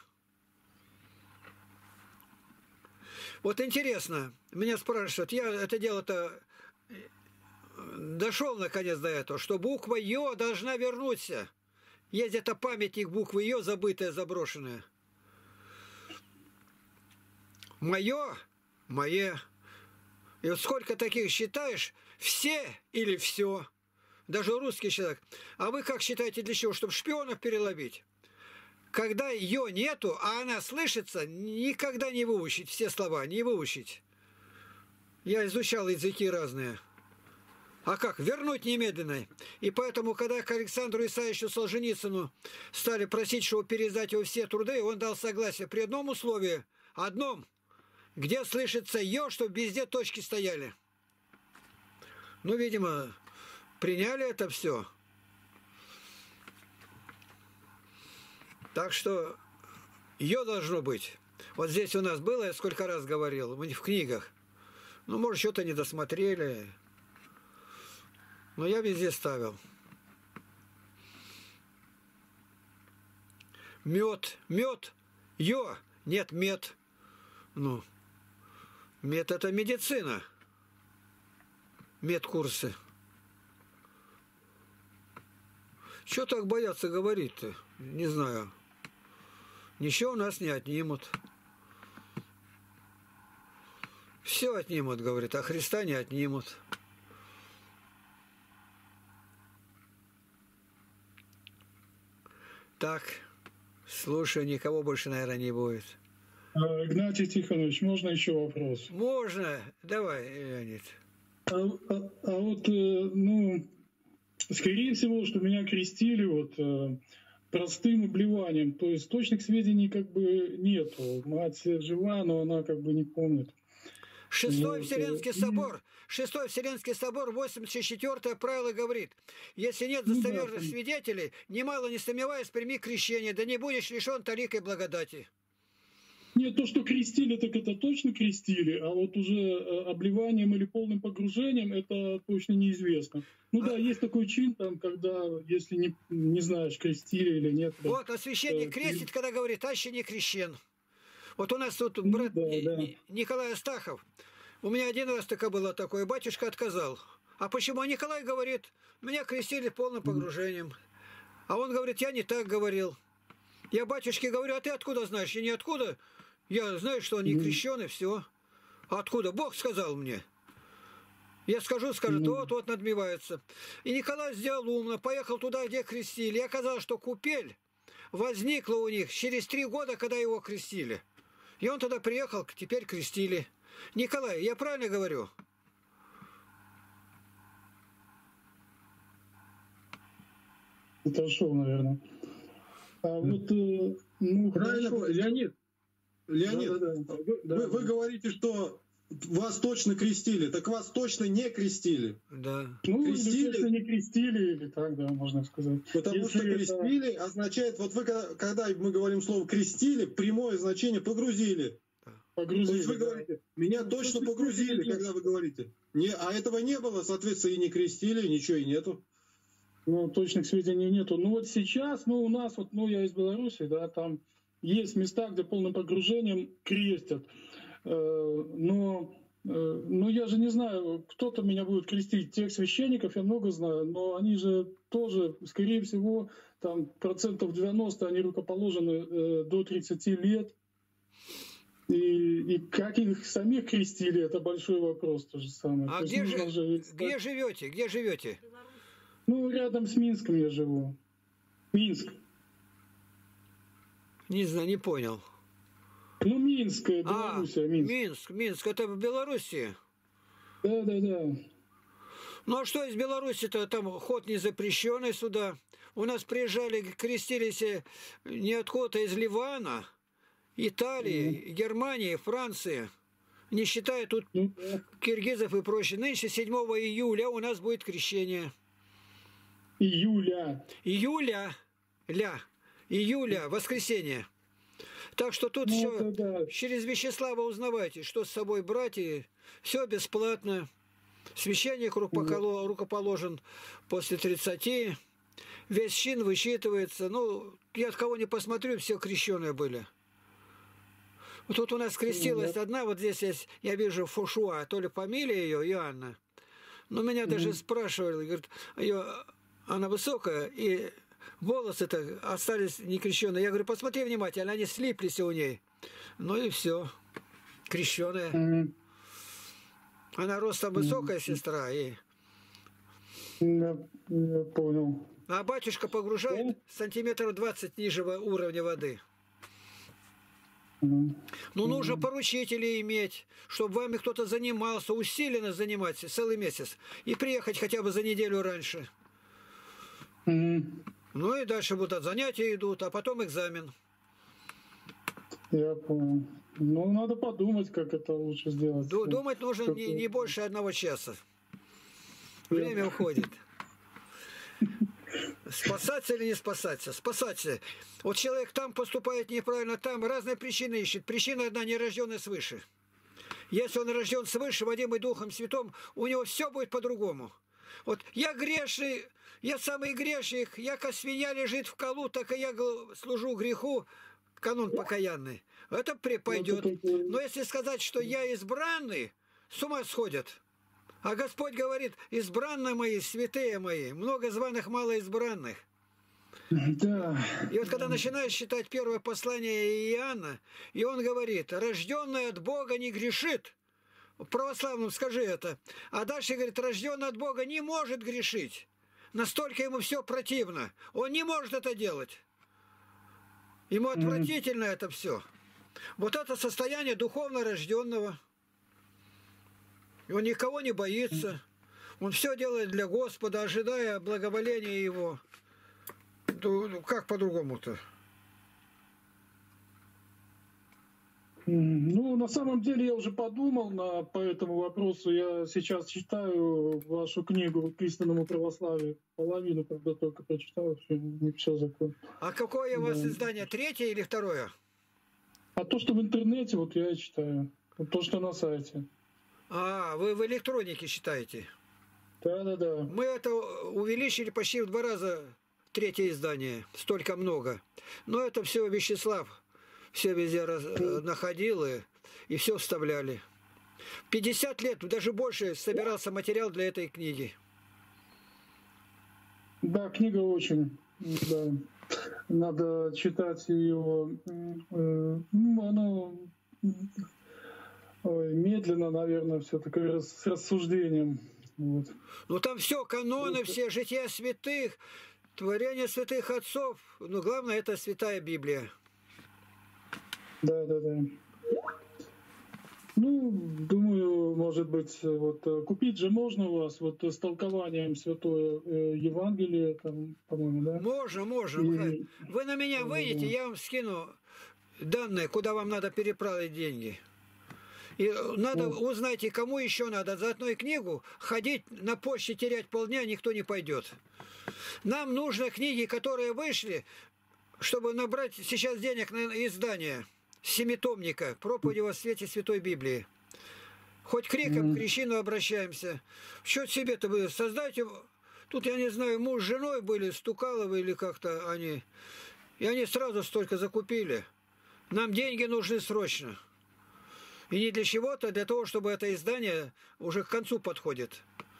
Вот интересно, меня спрашивают, я это дело-то дошел наконец до этого, что буква Ё должна вернуться. Есть где-то памятник буквы Ё, забытая, заброшенная. Мое, мое. И вот сколько таких считаешь, все или все. Даже русский человек. А вы как считаете, для чего? Чтобы шпионов переловить? Когда ее нету, а она слышится, никогда не выучить все слова, не выучить. Я изучал языки разные. А как? Вернуть немедленно. И поэтому, когда к Александру Исаевичу Солженицыну стали просить, чтобы пересдать его все труды, он дал согласие при одном условии, одном, где слышится «ё», чтобы везде точки стояли. Ну, видимо, приняли это все. Так что «ё» должно быть. Вот здесь у нас было, я сколько раз говорил, в книгах. Ну, может, что-то не досмотрели. Но я везде ставил. Мед, мед, ё, нет, мед. Ну, мед – это медицина. медкурсы. Что так боятся говорить-то? Не знаю. Ничего у нас не отнимут. Все отнимут, говорит, а Христа не отнимут. Так, слушай, никого больше, наверное, не будет. А, Игнатий Тихонович, можно еще вопрос? Можно? Давай, Леонид. А, а- а вот, э, ну, скорее всего, что меня крестили вот э, простым обливанием, то есть точных сведений как бы нету. Мать жива, но она как бы не помнит. Шестой Вот, Вселенский э, собор, Шестой Вселенский собор, восемьдесят четвёртое правило говорит, если нет Ну да, достоверных там- свидетелей, немало не сомневаясь, прими крещение, да не будешь лишен таликой благодати. Нет, то, что крестили, так это точно крестили, а вот уже э, обливанием или полным погружением, это точно неизвестно. Ну А- да, есть такой чин, там, когда, если не, не знаешь, крестили или нет. да. Вот, а священник э, крестит, когда говорит, аще не крещен. Вот у нас тут Ну брат да, Ни- да. Ни- Николай Астахов, у меня один раз такое было такое, батюшка отказал. А почему? А Николай говорит, меня крестили полным погружением. А он говорит, я не так говорил. Я батюшке говорю, а ты откуда знаешь? Я не откуда. Я знаю, что он не крещен, и все. А откуда? Бог сказал мне. Я скажу, скажет, Ну. вот-вот надмевается. И Николай сделал умно, поехал туда, где крестили. И оказалось, что купель возникла у них через три года, когда его крестили. И он тогда приехал, теперь крестили. Николай, я правильно говорю? Отошел, наверное. А вот, э, ну, Правильно, хорошо. Леонид, Леонид, Да-да-да. Да. вы, вы говорите, что вас точно крестили, так вас точно не крестили. Да. Ну, крестили? или точно не крестили, или так, да, можно сказать. Потому Если что это- крестили означает, вот вы, когда, когда мы говорим слово крестили, прямое значение погрузили. То Погрузили. есть вы да. говорите, меня Ну, точно точно погрузили, крестили. когда вы говорите. Не, а этого не было, соответственно, и не крестили, ничего и нету. Ну, точных сведений нету. Ну, вот сейчас, ну, у нас, вот, ну, я из Беларуси, да, там есть места, где полным погружением крестят. Э, Но, э, ну, я же не знаю, кто-то меня будет крестить. Тех священников я много знаю, но они же тоже, скорее всего, там процентов девяносто они рукоположены э, до тридцати лет. И, и как их самих крестили, это большой вопрос, то же самое. А То есть где, нужно же, же- где живете? Где живете? Ну, рядом с Минском я живу. Минск. Не знаю, не понял. Ну, Минск, э, А, Белоруссия, Минск. Минск, Минск, это в Белоруссии. Да, да, да. Ну а что из Беларуси-то? Там ход не запрещенный сюда. У нас приезжали, крестились э, не откуда-то из Ливана, Италии, Германии, Франции. Не считая тут Ну, да. киргизов и прочее. Нынче седьмого июля у нас будет крещение. Июля. Июля, ля, июля, воскресенье. Так что тут Ну, все это да. через Вячеслава узнавайте, что с собой брать, и все бесплатно. Священник рукополо- рукоположен после тридцати. Весь чин высчитывается. Ну, я от кого не посмотрю, все крещеные были. Вот тут у нас крестилась одна, вот здесь есть, я вижу Фушуа, то ли фамилия ее, Иоанна. Но меня даже спрашивали, говорят, ее, она высокая, и волосы-то остались некрещенные. Я говорю, посмотри внимательно, они слиплись у ней. Ну и все, крещеная. Мгм. Она ростом высокая сестра, и... Я, я понял. а батюшка погружает сантиметров двадцать ниже во- уровня воды. Мгм. Ну, нужно поручителей иметь, чтобы вами кто-то занимался, усиленно заниматься целый месяц, и приехать хотя бы за неделю раньше. Мгм. Ну и дальше будут занятия идут, а потом экзамен. Я понял. Ну, надо подумать, как это лучше сделать. Ду- Думать нужно не, не больше одного часа. Время уходит. Спасаться или не спасаться? Спасаться. Вот человек там поступает неправильно, там разные причины ищет. Причина одна — нерожденный свыше. Если он рожден свыше, водимый Духом Святым, у него все будет по-другому. Вот я грешный, я самый грешник, я как свинья лежит в колу, так и я гл- служу греху, канун покаянный. Это при- пойдет. Но если сказать, что я избранный, с ума сходят. А Господь говорит, избранные мои, святые мои, много званых, мало избранных. Да. И вот когда начинаешь читать первое послание Иоанна, и он говорит, рожденный от Бога не грешит. В православном скажи это. А дальше говорит, рожденный от Бога не может грешить. Настолько ему все противно. Он не может это делать. Ему отвратительно mm-hmm. это все. Вот это состояние духовно рожденного. И он никого не боится. Он все делает для Господа, ожидая благоволения Его. Ну, как по-другому-то? Ну, на самом деле, я уже подумал на, по этому вопросу. Я сейчас читаю вашу книгу к истинному православию. Половину, когда только прочитал, все, не все закончил. А какое у вас да. издание? Третье или второе? А то, что в интернете, вот я читаю. Вот то, что на сайте. А, вы в электронике читаете? Да-да-да. Мы это увеличили почти в два раза, третье издание. Столько много. Но это все Вячеслав. Все везде раз, находил и, и все вставляли. пятьдесят лет, даже больше, собирался материал для этой книги. Да, книга очень. Да. Надо читать ее. Ну, оно ой, медленно, наверное, все-таки с рассуждением. Вот. Ну там все, каноны, все, жития святых, творение святых отцов. Но главное, это Святая Библия. Да, да, да. Ну, думаю, может быть, вот купить же можно у вас вот с толкованием Святое Евангелие, там, по-моему, да? Можно, можно. И... Вы на меня выйдете, я вам скину данные, куда вам надо переправить деньги. И надо, ну, узнайте, кому еще надо за одну книгу ходить на почте, терять полдня, никто не пойдет. Нам нужны книги, которые вышли, чтобы набрать сейчас денег на издание семитомника «Проповеди во свете Святой Библии». Хоть криком к крещину обращаемся. Что себе-то вы создайте... Тут, я не знаю, муж с женой были, Стукаловы или как-то они. И они сразу столько закупили. Нам деньги нужны срочно. И не для чего-то, а для того, чтобы это издание уже к концу подходит.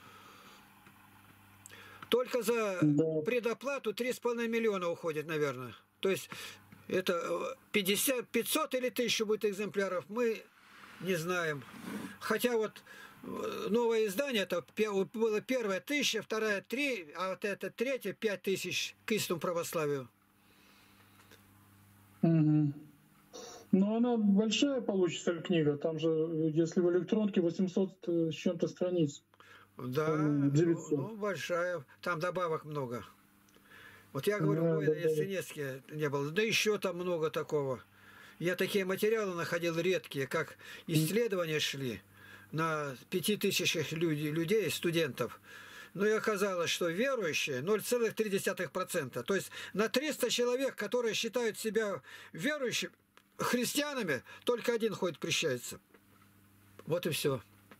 Только за предоплату три с половиной миллиона уходит, наверное. То есть это пятьдесят, пятьсот или тысячу будет экземпляров, мы не знаем. Хотя вот новое издание, это было первое тысяча, второе три, а вот это третье пять тысяч к истинному православию. Угу. Но она большая получится книга, там же, если в электронке восемьсот с чем-то страниц. Да, ну, ну большая, там добавок много. Вот я говорю, да, ой, да, Ясенецкий не было, да еще там много такого. Я такие материалы находил редкие, как исследования шли на пяти тысячах людей, людей, студентов. Но и оказалось, что верующие ноль целых три десятых процента. То есть на триста человек, которые считают себя верующими, христианами, только один ходит прещается. Вот и все.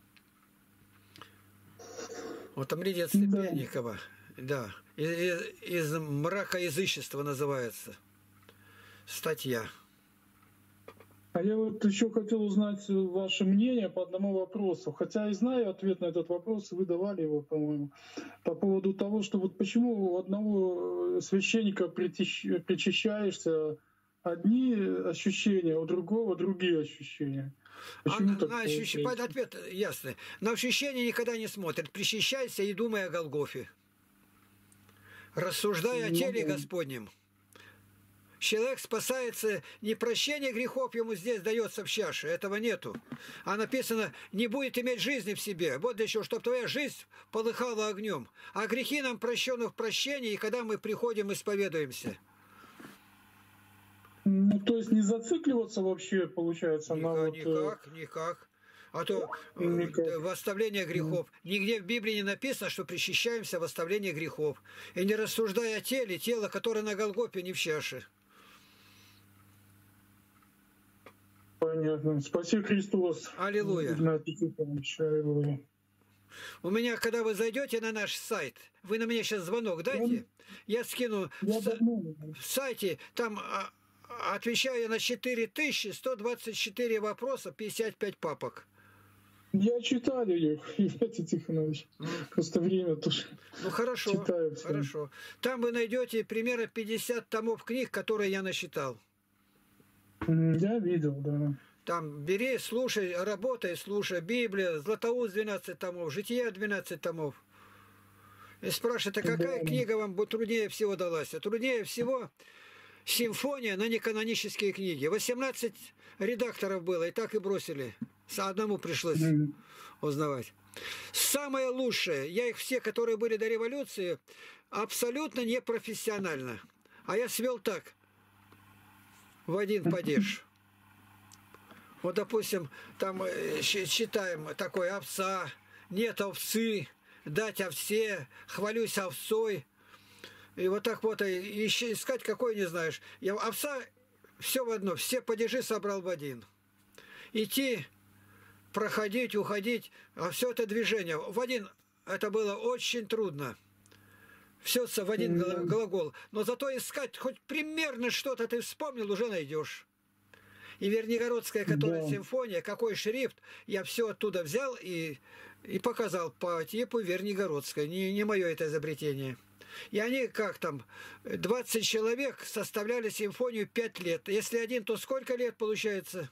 Вот там Лидия Цыпленникова, да, из, из, из мрака язычества называется статья. А я вот еще хотел узнать ваше мнение по одному вопросу. Хотя и знаю ответ на этот вопрос, вы давали его, по-моему, по поводу того, что вот почему у одного священника причащаешься одни ощущения, у другого другие ощущения. Почему а, на ощущ... Ответ ясный. На ощущения никогда не смотрят. Причащайся и думай о Голгофе. Рассуждай о теле Господнем. Человек спасается, не прощение грехов ему здесь дается в чаше, этого нету. А написано, не будет иметь жизни в себе. Вот для чего, чтобы твоя жизнь полыхала огнем. А грехи нам прощены в прощении, когда мы приходим и исповедуемся. Ну, то есть не зацикливаться вообще, получается, никак, на вот... Никак, никак. А то никак. Восставление грехов. Нигде в Библии не написано, что причащаемся в восставлении грехов. И не рассуждая о теле, тело, которое на Голгофе, не в чаше. Понятно. Спаси Христос. Аллилуйя. Аллилуйя. У меня, когда вы зайдете на наш сайт, вы на меня сейчас звонок дайте, я скину я в, в сайте, там отвечаю я на четыре тысячи сто двадцать четыре вопроса, пятьдесят пять папок. Я читаю их, Игнатий Тихонович. Просто время тоже. Ну хорошо, читаю все. хорошо. Там вы найдете примерно пятьдесят томов книг, которые я насчитал. Я видел, да. Там бери, слушай, работай, слушай. Библия, Златоуст двенадцать томов, Жития двенадцать томов. И спрашивают, а какая Да. книга вам труднее всего далась? А труднее всего симфония на неканонические книги. восемнадцать редакторов было, и так и бросили. Одному пришлось Мгм. узнавать. Самое лучшее, я их все, которые были до революции, абсолютно непрофессионально. А я свел так, в один падеж. Вот, допустим, там э, щ- читаем такой овца, нет овцы, дать овце, хвалюсь овцой. И вот так вот, и ищи- искать какой не знаешь. Я овца, все в одно, все падежи собрал в один. Идти, проходить, уходить, а все это движение. В один, это было очень трудно. Все в один гла- глагол. Но зато искать хоть примерно что-то ты вспомнил, уже найдешь. И Вернигородская, которая Да. симфония, какой шрифт, я все оттуда взял и, и показал по типу Вернигородской. Не, не мое это изобретение. И они, как там, двадцать человек составляли симфонию пять лет. Если один, то сколько лет получается?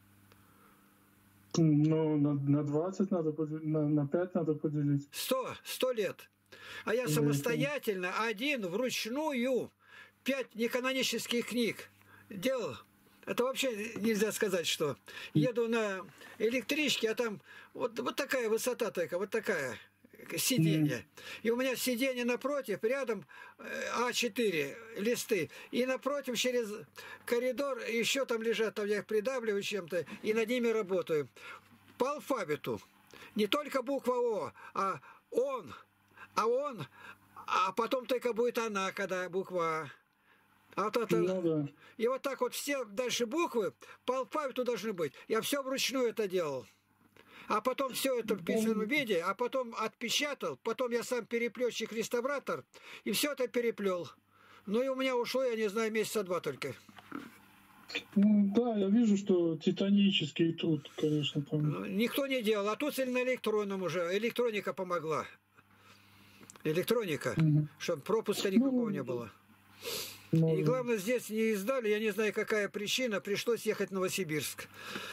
Ну, на, на двадцать надо поделить, на, на пять надо поделить. Сто, сто лет. А я Да, самостоятельно, один, вручную, пять неканонических книг делал. Это вообще нельзя сказать, что. Еду на электричке, а там вот, вот такая высота только, вот такая, сиденье. И у меня сиденье напротив, рядом э, а четыре листы. И напротив через коридор еще там лежат, там я их придавливаю чем-то, и над ними работаю. По алфавиту. Не только буква О, а он, а он, а потом только будет она, когда буква А. А вот это... Ну да. И вот так вот все дальше буквы по алфавиту должны быть. Я все вручную это делал. А потом все это в письменном виде, а потом отпечатал, потом я сам переплетчик-реставратор, и все это переплел. Ну и у меня ушло, я не знаю, месяца два только. Ну, да, я вижу, что титанический труд, конечно, там. Ну, никто не делал, а тут на электронном уже, электроника помогла. Электроника, Мгм. чтобы пропуска никакого Ну, не было. Ну, И да. главное, здесь не издали, я не знаю, какая причина, пришлось ехать в Новосибирск.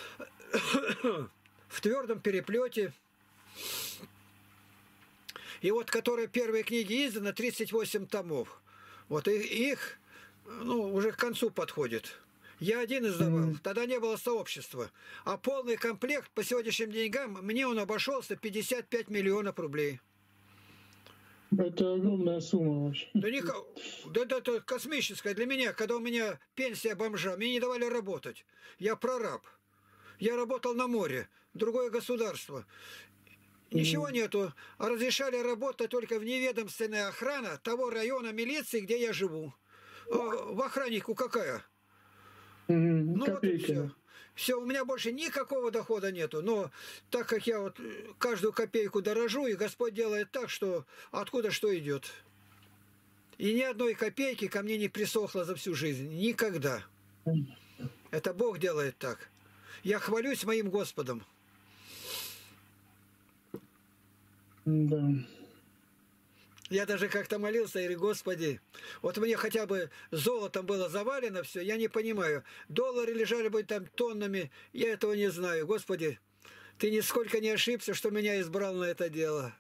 В твердом переплете. И вот, которые первые книги изданы, тридцать восемь томов. Вот и их, ну, уже к концу подходит. Я один издавал, тогда не было сообщества. А полный комплект по сегодняшним деньгам, мне он обошелся пятьдесят пять миллионов рублей. Это огромная сумма вообще. Да, не, да, да, это космическая для меня, когда у меня пенсия бомжа, мне не давали работать. Я прораб. Я работал на море, другое государство. Ничего нету. А разрешали работать только в неведомственная охрана того района милиции, где я живу. А в охраннику какая? Мгм. Ну вот и Копейки. все. Все, у меня больше никакого дохода нету. Но так как я вот каждую копейку дорожу, и Господь делает так, что откуда что идет. И ни одной копейки ко мне не присохло за всю жизнь. Никогда. Это Бог делает так. Я хвалюсь моим Господом. Да. Я даже как-то молился, и говорю, Господи, вот мне хотя бы золотом было завалено все, я не понимаю. Доллары лежали бы там тоннами, я этого не знаю. Господи, Ты нисколько не ошибся, что меня избрал на это дело.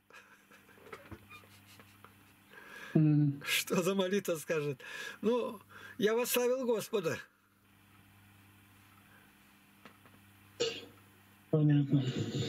Мгм. Что за молитва скажет? Ну, я восславил Господа. Понятно.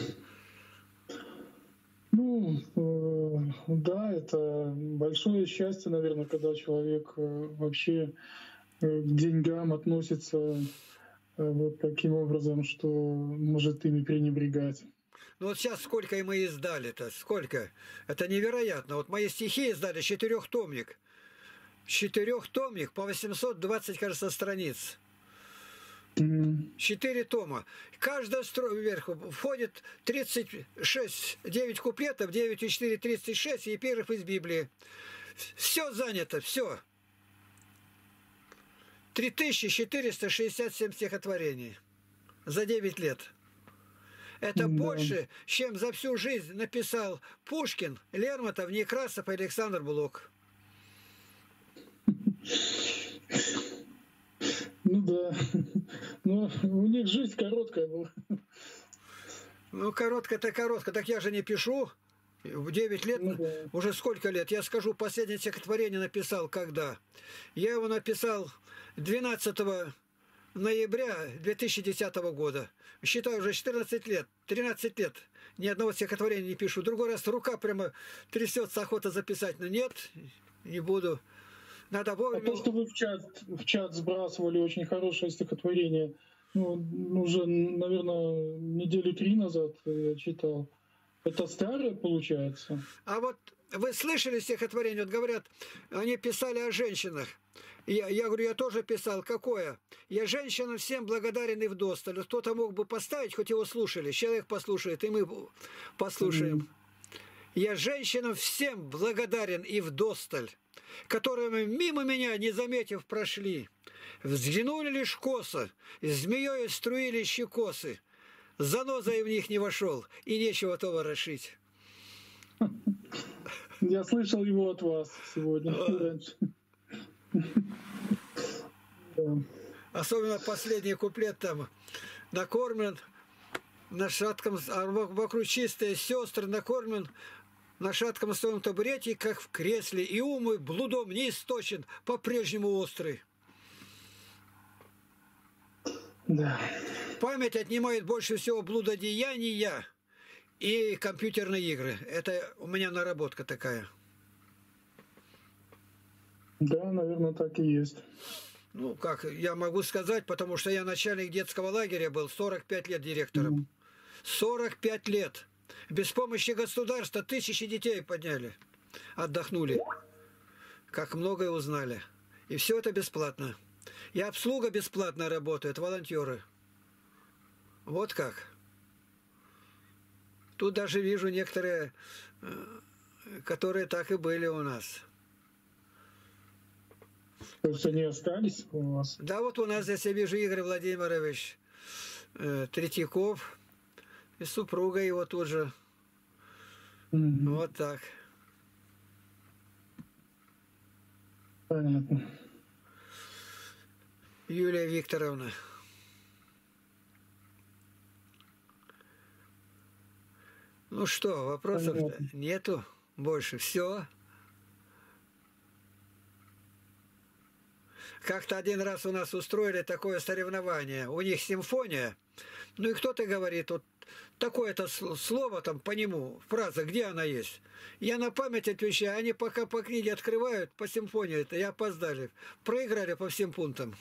Ну, э, да, это большое счастье, наверное, когда человек э, вообще э, к деньгам относится э, вот таким образом, что может ими пренебрегать. Ну вот сейчас сколько и мы издали-то, сколько? Это невероятно. Вот мои стихи издали, четырехтомник. Четырехтомник по восемьсот двадцать, кажется, страниц. Мгм. Четыре тома. Каждая строка вверху входит тридцать шесть, девять куплетов, девять и четыре, тридцать шесть и эпиграф из Библии. Все занято, все. три тысячи четыреста шестьдесят семь стихотворений за девять лет. Это Да. больше, чем за всю жизнь написал Пушкин, Лермонтов, Некрасов и Александр Блок. Ну да. Но у них жизнь короткая была. Ну, коротко-то коротко. Так я же не пишу. В девять лет, Ну да. уже сколько лет? Я скажу, последнее стихотворение написал когда? Я его написал двенадцатого ноября две тысячи десятого года. Считаю, уже четырнадцать лет, тринадцать лет. Ни одного стихотворения не пишу. Другой раз рука прямо трясется, охота записать. Но нет, не буду. Надо А вовремя... то, что вы в чат, в чат сбрасывали очень хорошее стихотворение, ну, уже, наверное, недели три назад я читал. Это старое, получается? А вот вы слышали стихотворение? Вот говорят, они писали о женщинах. Я, я говорю, я тоже писал. Какое? Я женщинам всем благодарен и вдосталь. Кто-то мог бы поставить, хоть его слушали. Человек послушает, и мы послушаем. Mm-hmm. Я женщинам всем благодарен и вдосталь, которые мимо меня, не заметив, прошли. Взглянули лишь косо, змеей струили щекосы. Занозой в них не вошел, и нечего то ворошить. Я слышал его от вас сегодня. Особенно последний куплет там. Накормлен на шатком, а вокруг чистые сестры, накормлен на шатком своем табурете, как в кресле, и ум мой блудом не источен, по-прежнему острый. Да. Память отнимает больше всего блудодеяния и компьютерные игры. Это у меня наработка такая. Да, наверное, так и есть. Ну, как я могу сказать, потому что я начальник детского лагеря был, сорок пять лет директором. сорок пять лет. Без помощи государства тысячи детей подняли, отдохнули. Как многое узнали. И все это бесплатно. И обслуга бесплатно работает, волонтеры. Вот как. Тут даже вижу некоторые, которые так и были у нас. То есть они остались у вас? Да, вот у нас здесь я вижу Игорь Владимирович э, Третьяков и супруга его тут же. Mm-hmm. Вот так. Понятно. Юлия Викторовна. Ну что, вопросов нету больше? Все. Как-то один раз у нас устроили такое соревнование. У них симфония. Ну и кто-то говорит, вот такое-то слово там по нему, фраза, где она есть? Я на память отвечаю, они пока по книге открывают, по симфонии это, и опоздали. Проиграли по всем пунктам.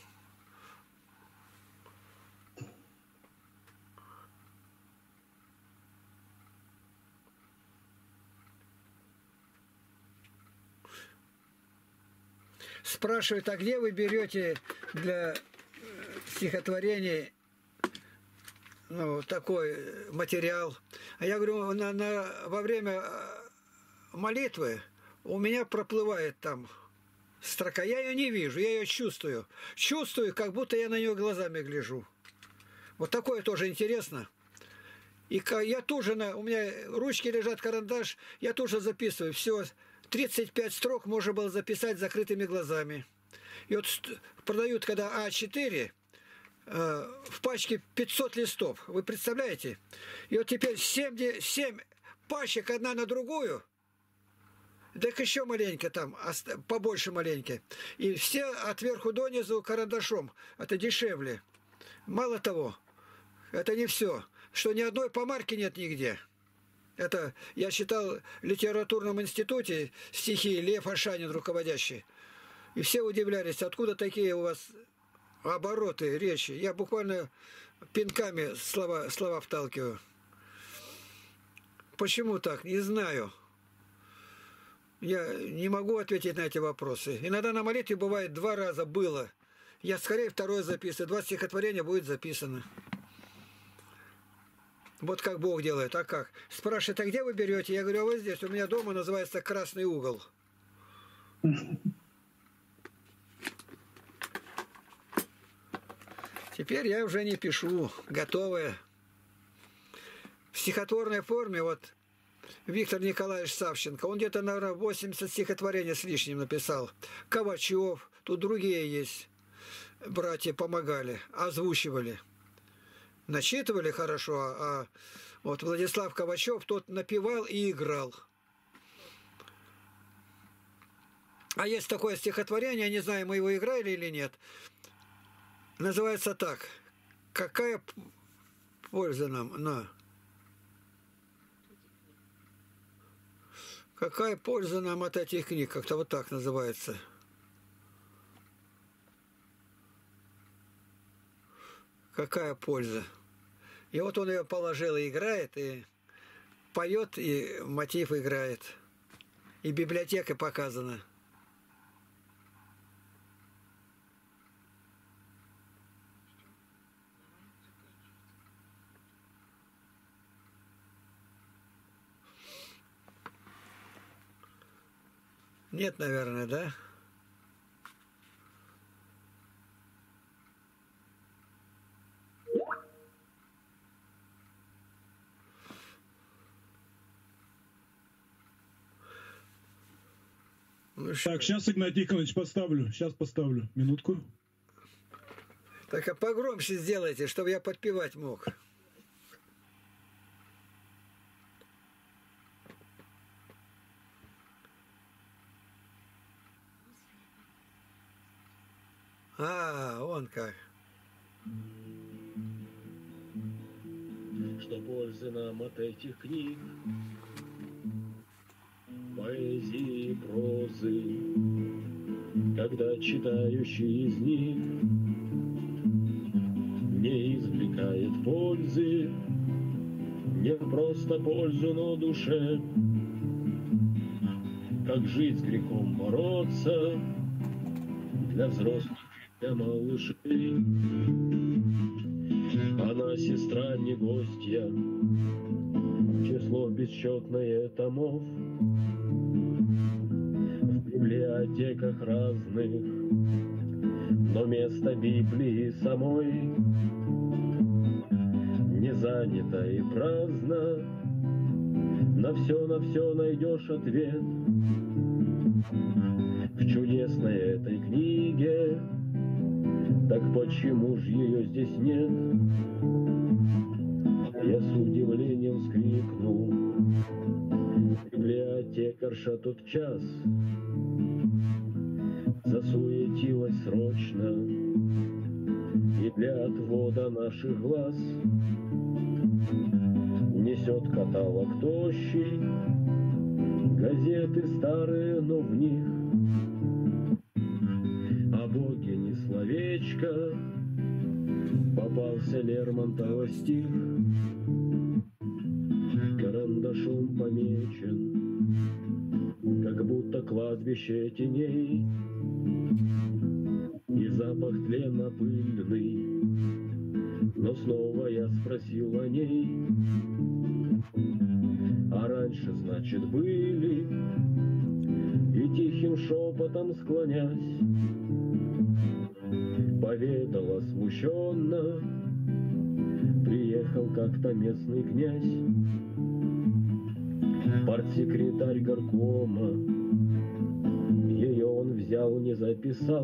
Спрашивают, а где вы берете для стихотворений ну, такой материал? А я говорю, на, на, во время молитвы у меня проплывает там строка. Я ее не вижу, я ее чувствую. Чувствую, как будто я на нее глазами гляжу. Вот такое тоже интересно. И я тоже, на, у меня ручки лежат, карандаш, я тоже записываю. Все, тридцать пять строк можно было записать закрытыми глазами. И вот продают, когда а четыре, э, в пачке пятьсот листов. Вы представляете? И вот теперь семь, семь пачек одна на другую. Так еще маленько там, побольше маленько. И все от верху до низу карандашом. Это дешевле. Мало того, это не все. Что ни одной помарки нет нигде. Это я читал в литературном институте стихи Лев Ашанин, руководящий. И все удивлялись, откуда такие у вас обороты речи. Я буквально пинками слова, слова вталкиваю. Почему так? Не знаю. Я не могу ответить на эти вопросы. Иногда на молитве бывает два раза было. Я скорее второе записываю. Два стихотворения будет записано. Вот как Бог делает. А как? Спрашивает, а где вы берете? Я говорю, а вот здесь. У меня дома называется «Красный угол». Теперь я уже не пишу. Готовое. стихотворной форме, вот Виктор Николаевич Савченко, он где-то, наверное, восемьдесят стихотворений с лишним написал. Ковачев, тут другие есть. Братья помогали, озвучивали. Начитывали хорошо, а вот Владислав Ковачев, тот напевал и играл. А есть такое стихотворение, я не знаю, мы его играли или нет, называется так. Какая польза нам? На. Какая польза нам от этих книг? Как-то вот так называется. Какая польза? И вот он ее положил и играет, и поет, и мотив играет. И библиотека показана. Нет, наверное, да? Ну, так, сейчас, Игнатий Тихонович, поставлю. Сейчас поставлю. Минутку. Так, а погромче сделайте, чтобы я подпевать мог. А, он как. Что пользы нам от этих книг, поэзии и прозы, когда читающий из них не извлекает пользы, не просто пользу, но душе, как жить с грехом бороться для взрослых, для малышей. Она сестра, не гостья, число бесчетное томов в библиотеках разных, но место Библии самой не занято и праздно. На все, на все найдешь ответ в чудесной этой книге. Так почему ж ее здесь нет? Я с удивлением вскрикнул. Библиотекарша тот час засуетилась срочно, и для отвода наших глаз несет каталог тощий, газеты старые, но в них о Боге ни словечко. Попался Лермонтова стих, карандашом помечен, как будто кладбище теней, и запах тлена пыльный. Но снова я спросил о ней, а раньше, значит, были, и тихим шепотом склонясь поведала смущенно: приехал как-то местный князь, партсекретарь горкома, ее он взял, не записал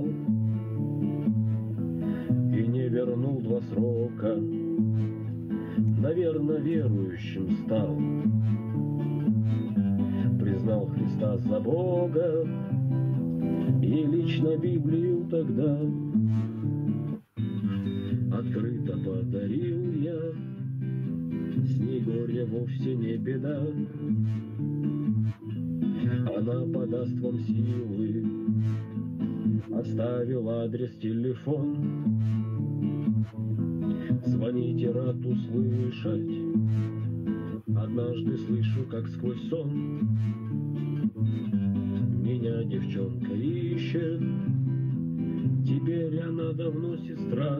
и не вернул два срока. Наверно, верующим стал, признал Христа за Бога и лично Библию тогда открыто подарил я. С ней горе вовсе не беда, она подаст вам силы. Оставил адрес, телефон, звоните, рад услышать. Однажды слышу, как сквозь сон меня девчонка ищет. Теперь она давно сестра,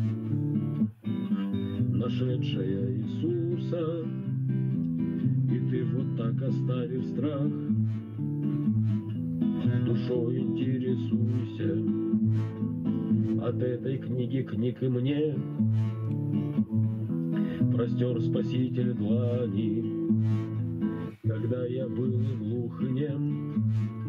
нашедшая Иисуса. И ты вот так, оставив страх, душой интересуйся. От этой книги книг и мне простер Спаситель длани, когда я был глух и нем,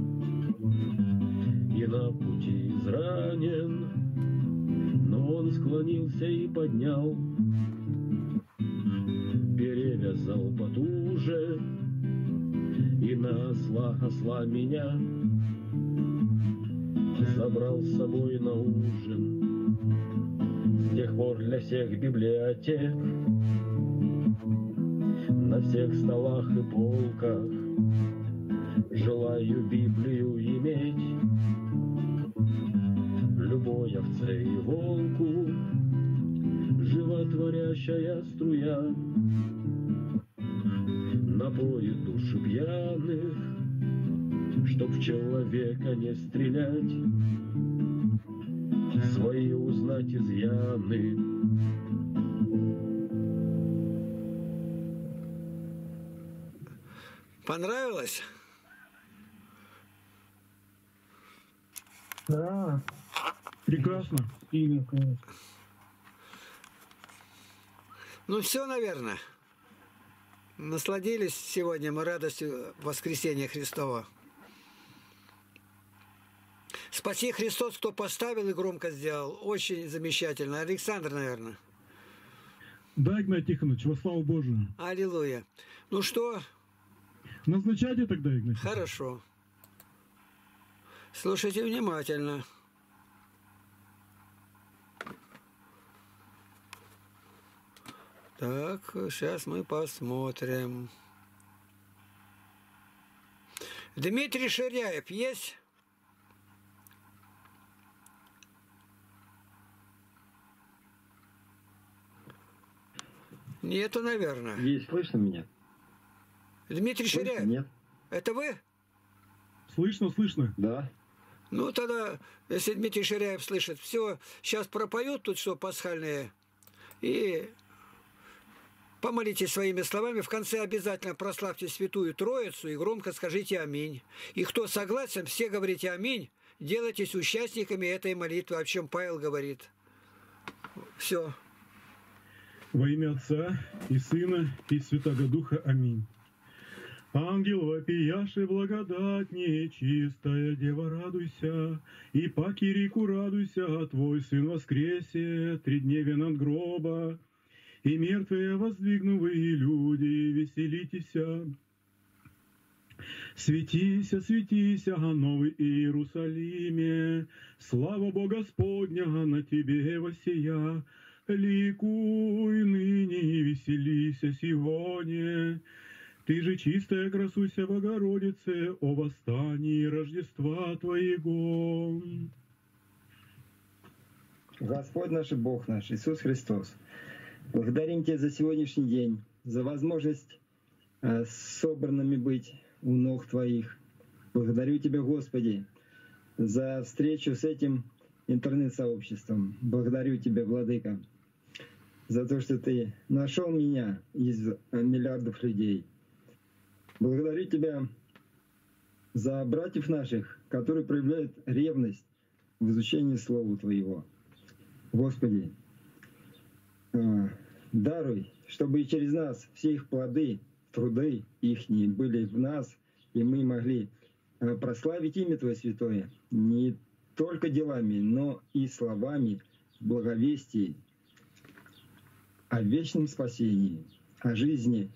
и на пути изранен, но он склонился и поднял, перевязал потуже, и на осла, осла меня забрал с собой на ужин. С тех пор для всех библиотек, на всех столах и полках желаю Библию иметь. Любой овце и волку животворящая струя напоит души пьяных, чтоб в человека не стрелять, свои узнать изъяны. Понравилось? Да. Прекрасно. Имя, конечно. Ну все, наверное. Насладились сегодня мы радостью воскресения Христова. Спаси Христос, кто поставил и громко сделал. Очень замечательно. Александр, наверное. Да, Игнатий Тихонович, во славу Божию. Аллилуйя. Ну что? Назначайте тогда, Игнатий. Хорошо. Слушайте внимательно. Так, сейчас мы посмотрим. Дмитрий Ширяев есть? Нету, наверное. Есть, слышно меня? Дмитрий Слышно? Ширяев? Нет. Это вы? Слышно, слышно. Да. Ну, тогда, если Дмитрий Ширяев слышит, все, сейчас пропоют тут что, пасхальные, и помолитесь своими словами. В конце обязательно прославьте Святую Троицу и громко скажите «Аминь». И кто согласен, все говорите «Аминь», делайтесь участниками этой молитвы, о чем Павел говорит. Все. Во имя Отца и Сына и Святого Духа. Аминь. Ангел вопияши благодать нечистая, Дева, радуйся, и по кирику радуйся, Твой Сын воскресе, тридневен от гроба, и мертвые воздвигнувые люди, веселитеся. Светися, светися, новый Иерусалиме, слава Бога Господня на тебе воссия, ликуй ныне и веселися сегодня. Ты же чистая красуйся, Богородице, о восстании Рождества Твоего. Господь наш и Бог наш, Иисус Христос, благодарим Тебя за сегодняшний день, за возможность э, собранными быть у ног Твоих. Благодарю Тебя, Господи, за встречу с этим интернет-сообществом. Благодарю Тебя, Владыка, за то, что Ты нашел меня из миллиардов людей. Благодарю Тебя за братьев наших, которые проявляют ревность в изучении Слова Твоего. Господи, даруй, чтобы и через нас все их плоды, труды ихние были в нас, и мы могли прославить имя Твое святое не только делами, но и словами в благовестии о вечном спасении, о жизни,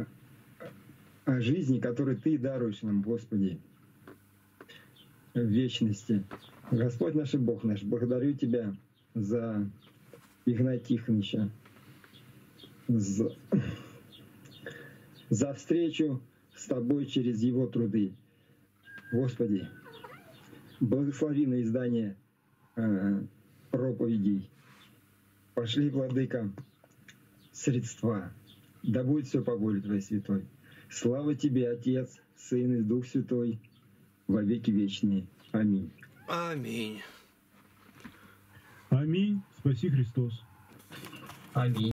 о жизни, которую Ты даруешь нам, Господи, в вечности. Господь наш и Бог наш, благодарю Тебя за Игнатия Тихоновича, за, за встречу с Тобой через его труды. Господи, благослови на издание э, проповедей. Пошли, Владыка, средства. Да будет все по воле Твоей святой. Слава Тебе, Отец, Сын и Дух Святой, во веки вечные. Аминь. Аминь. Аминь. Спаси Христос. Аминь.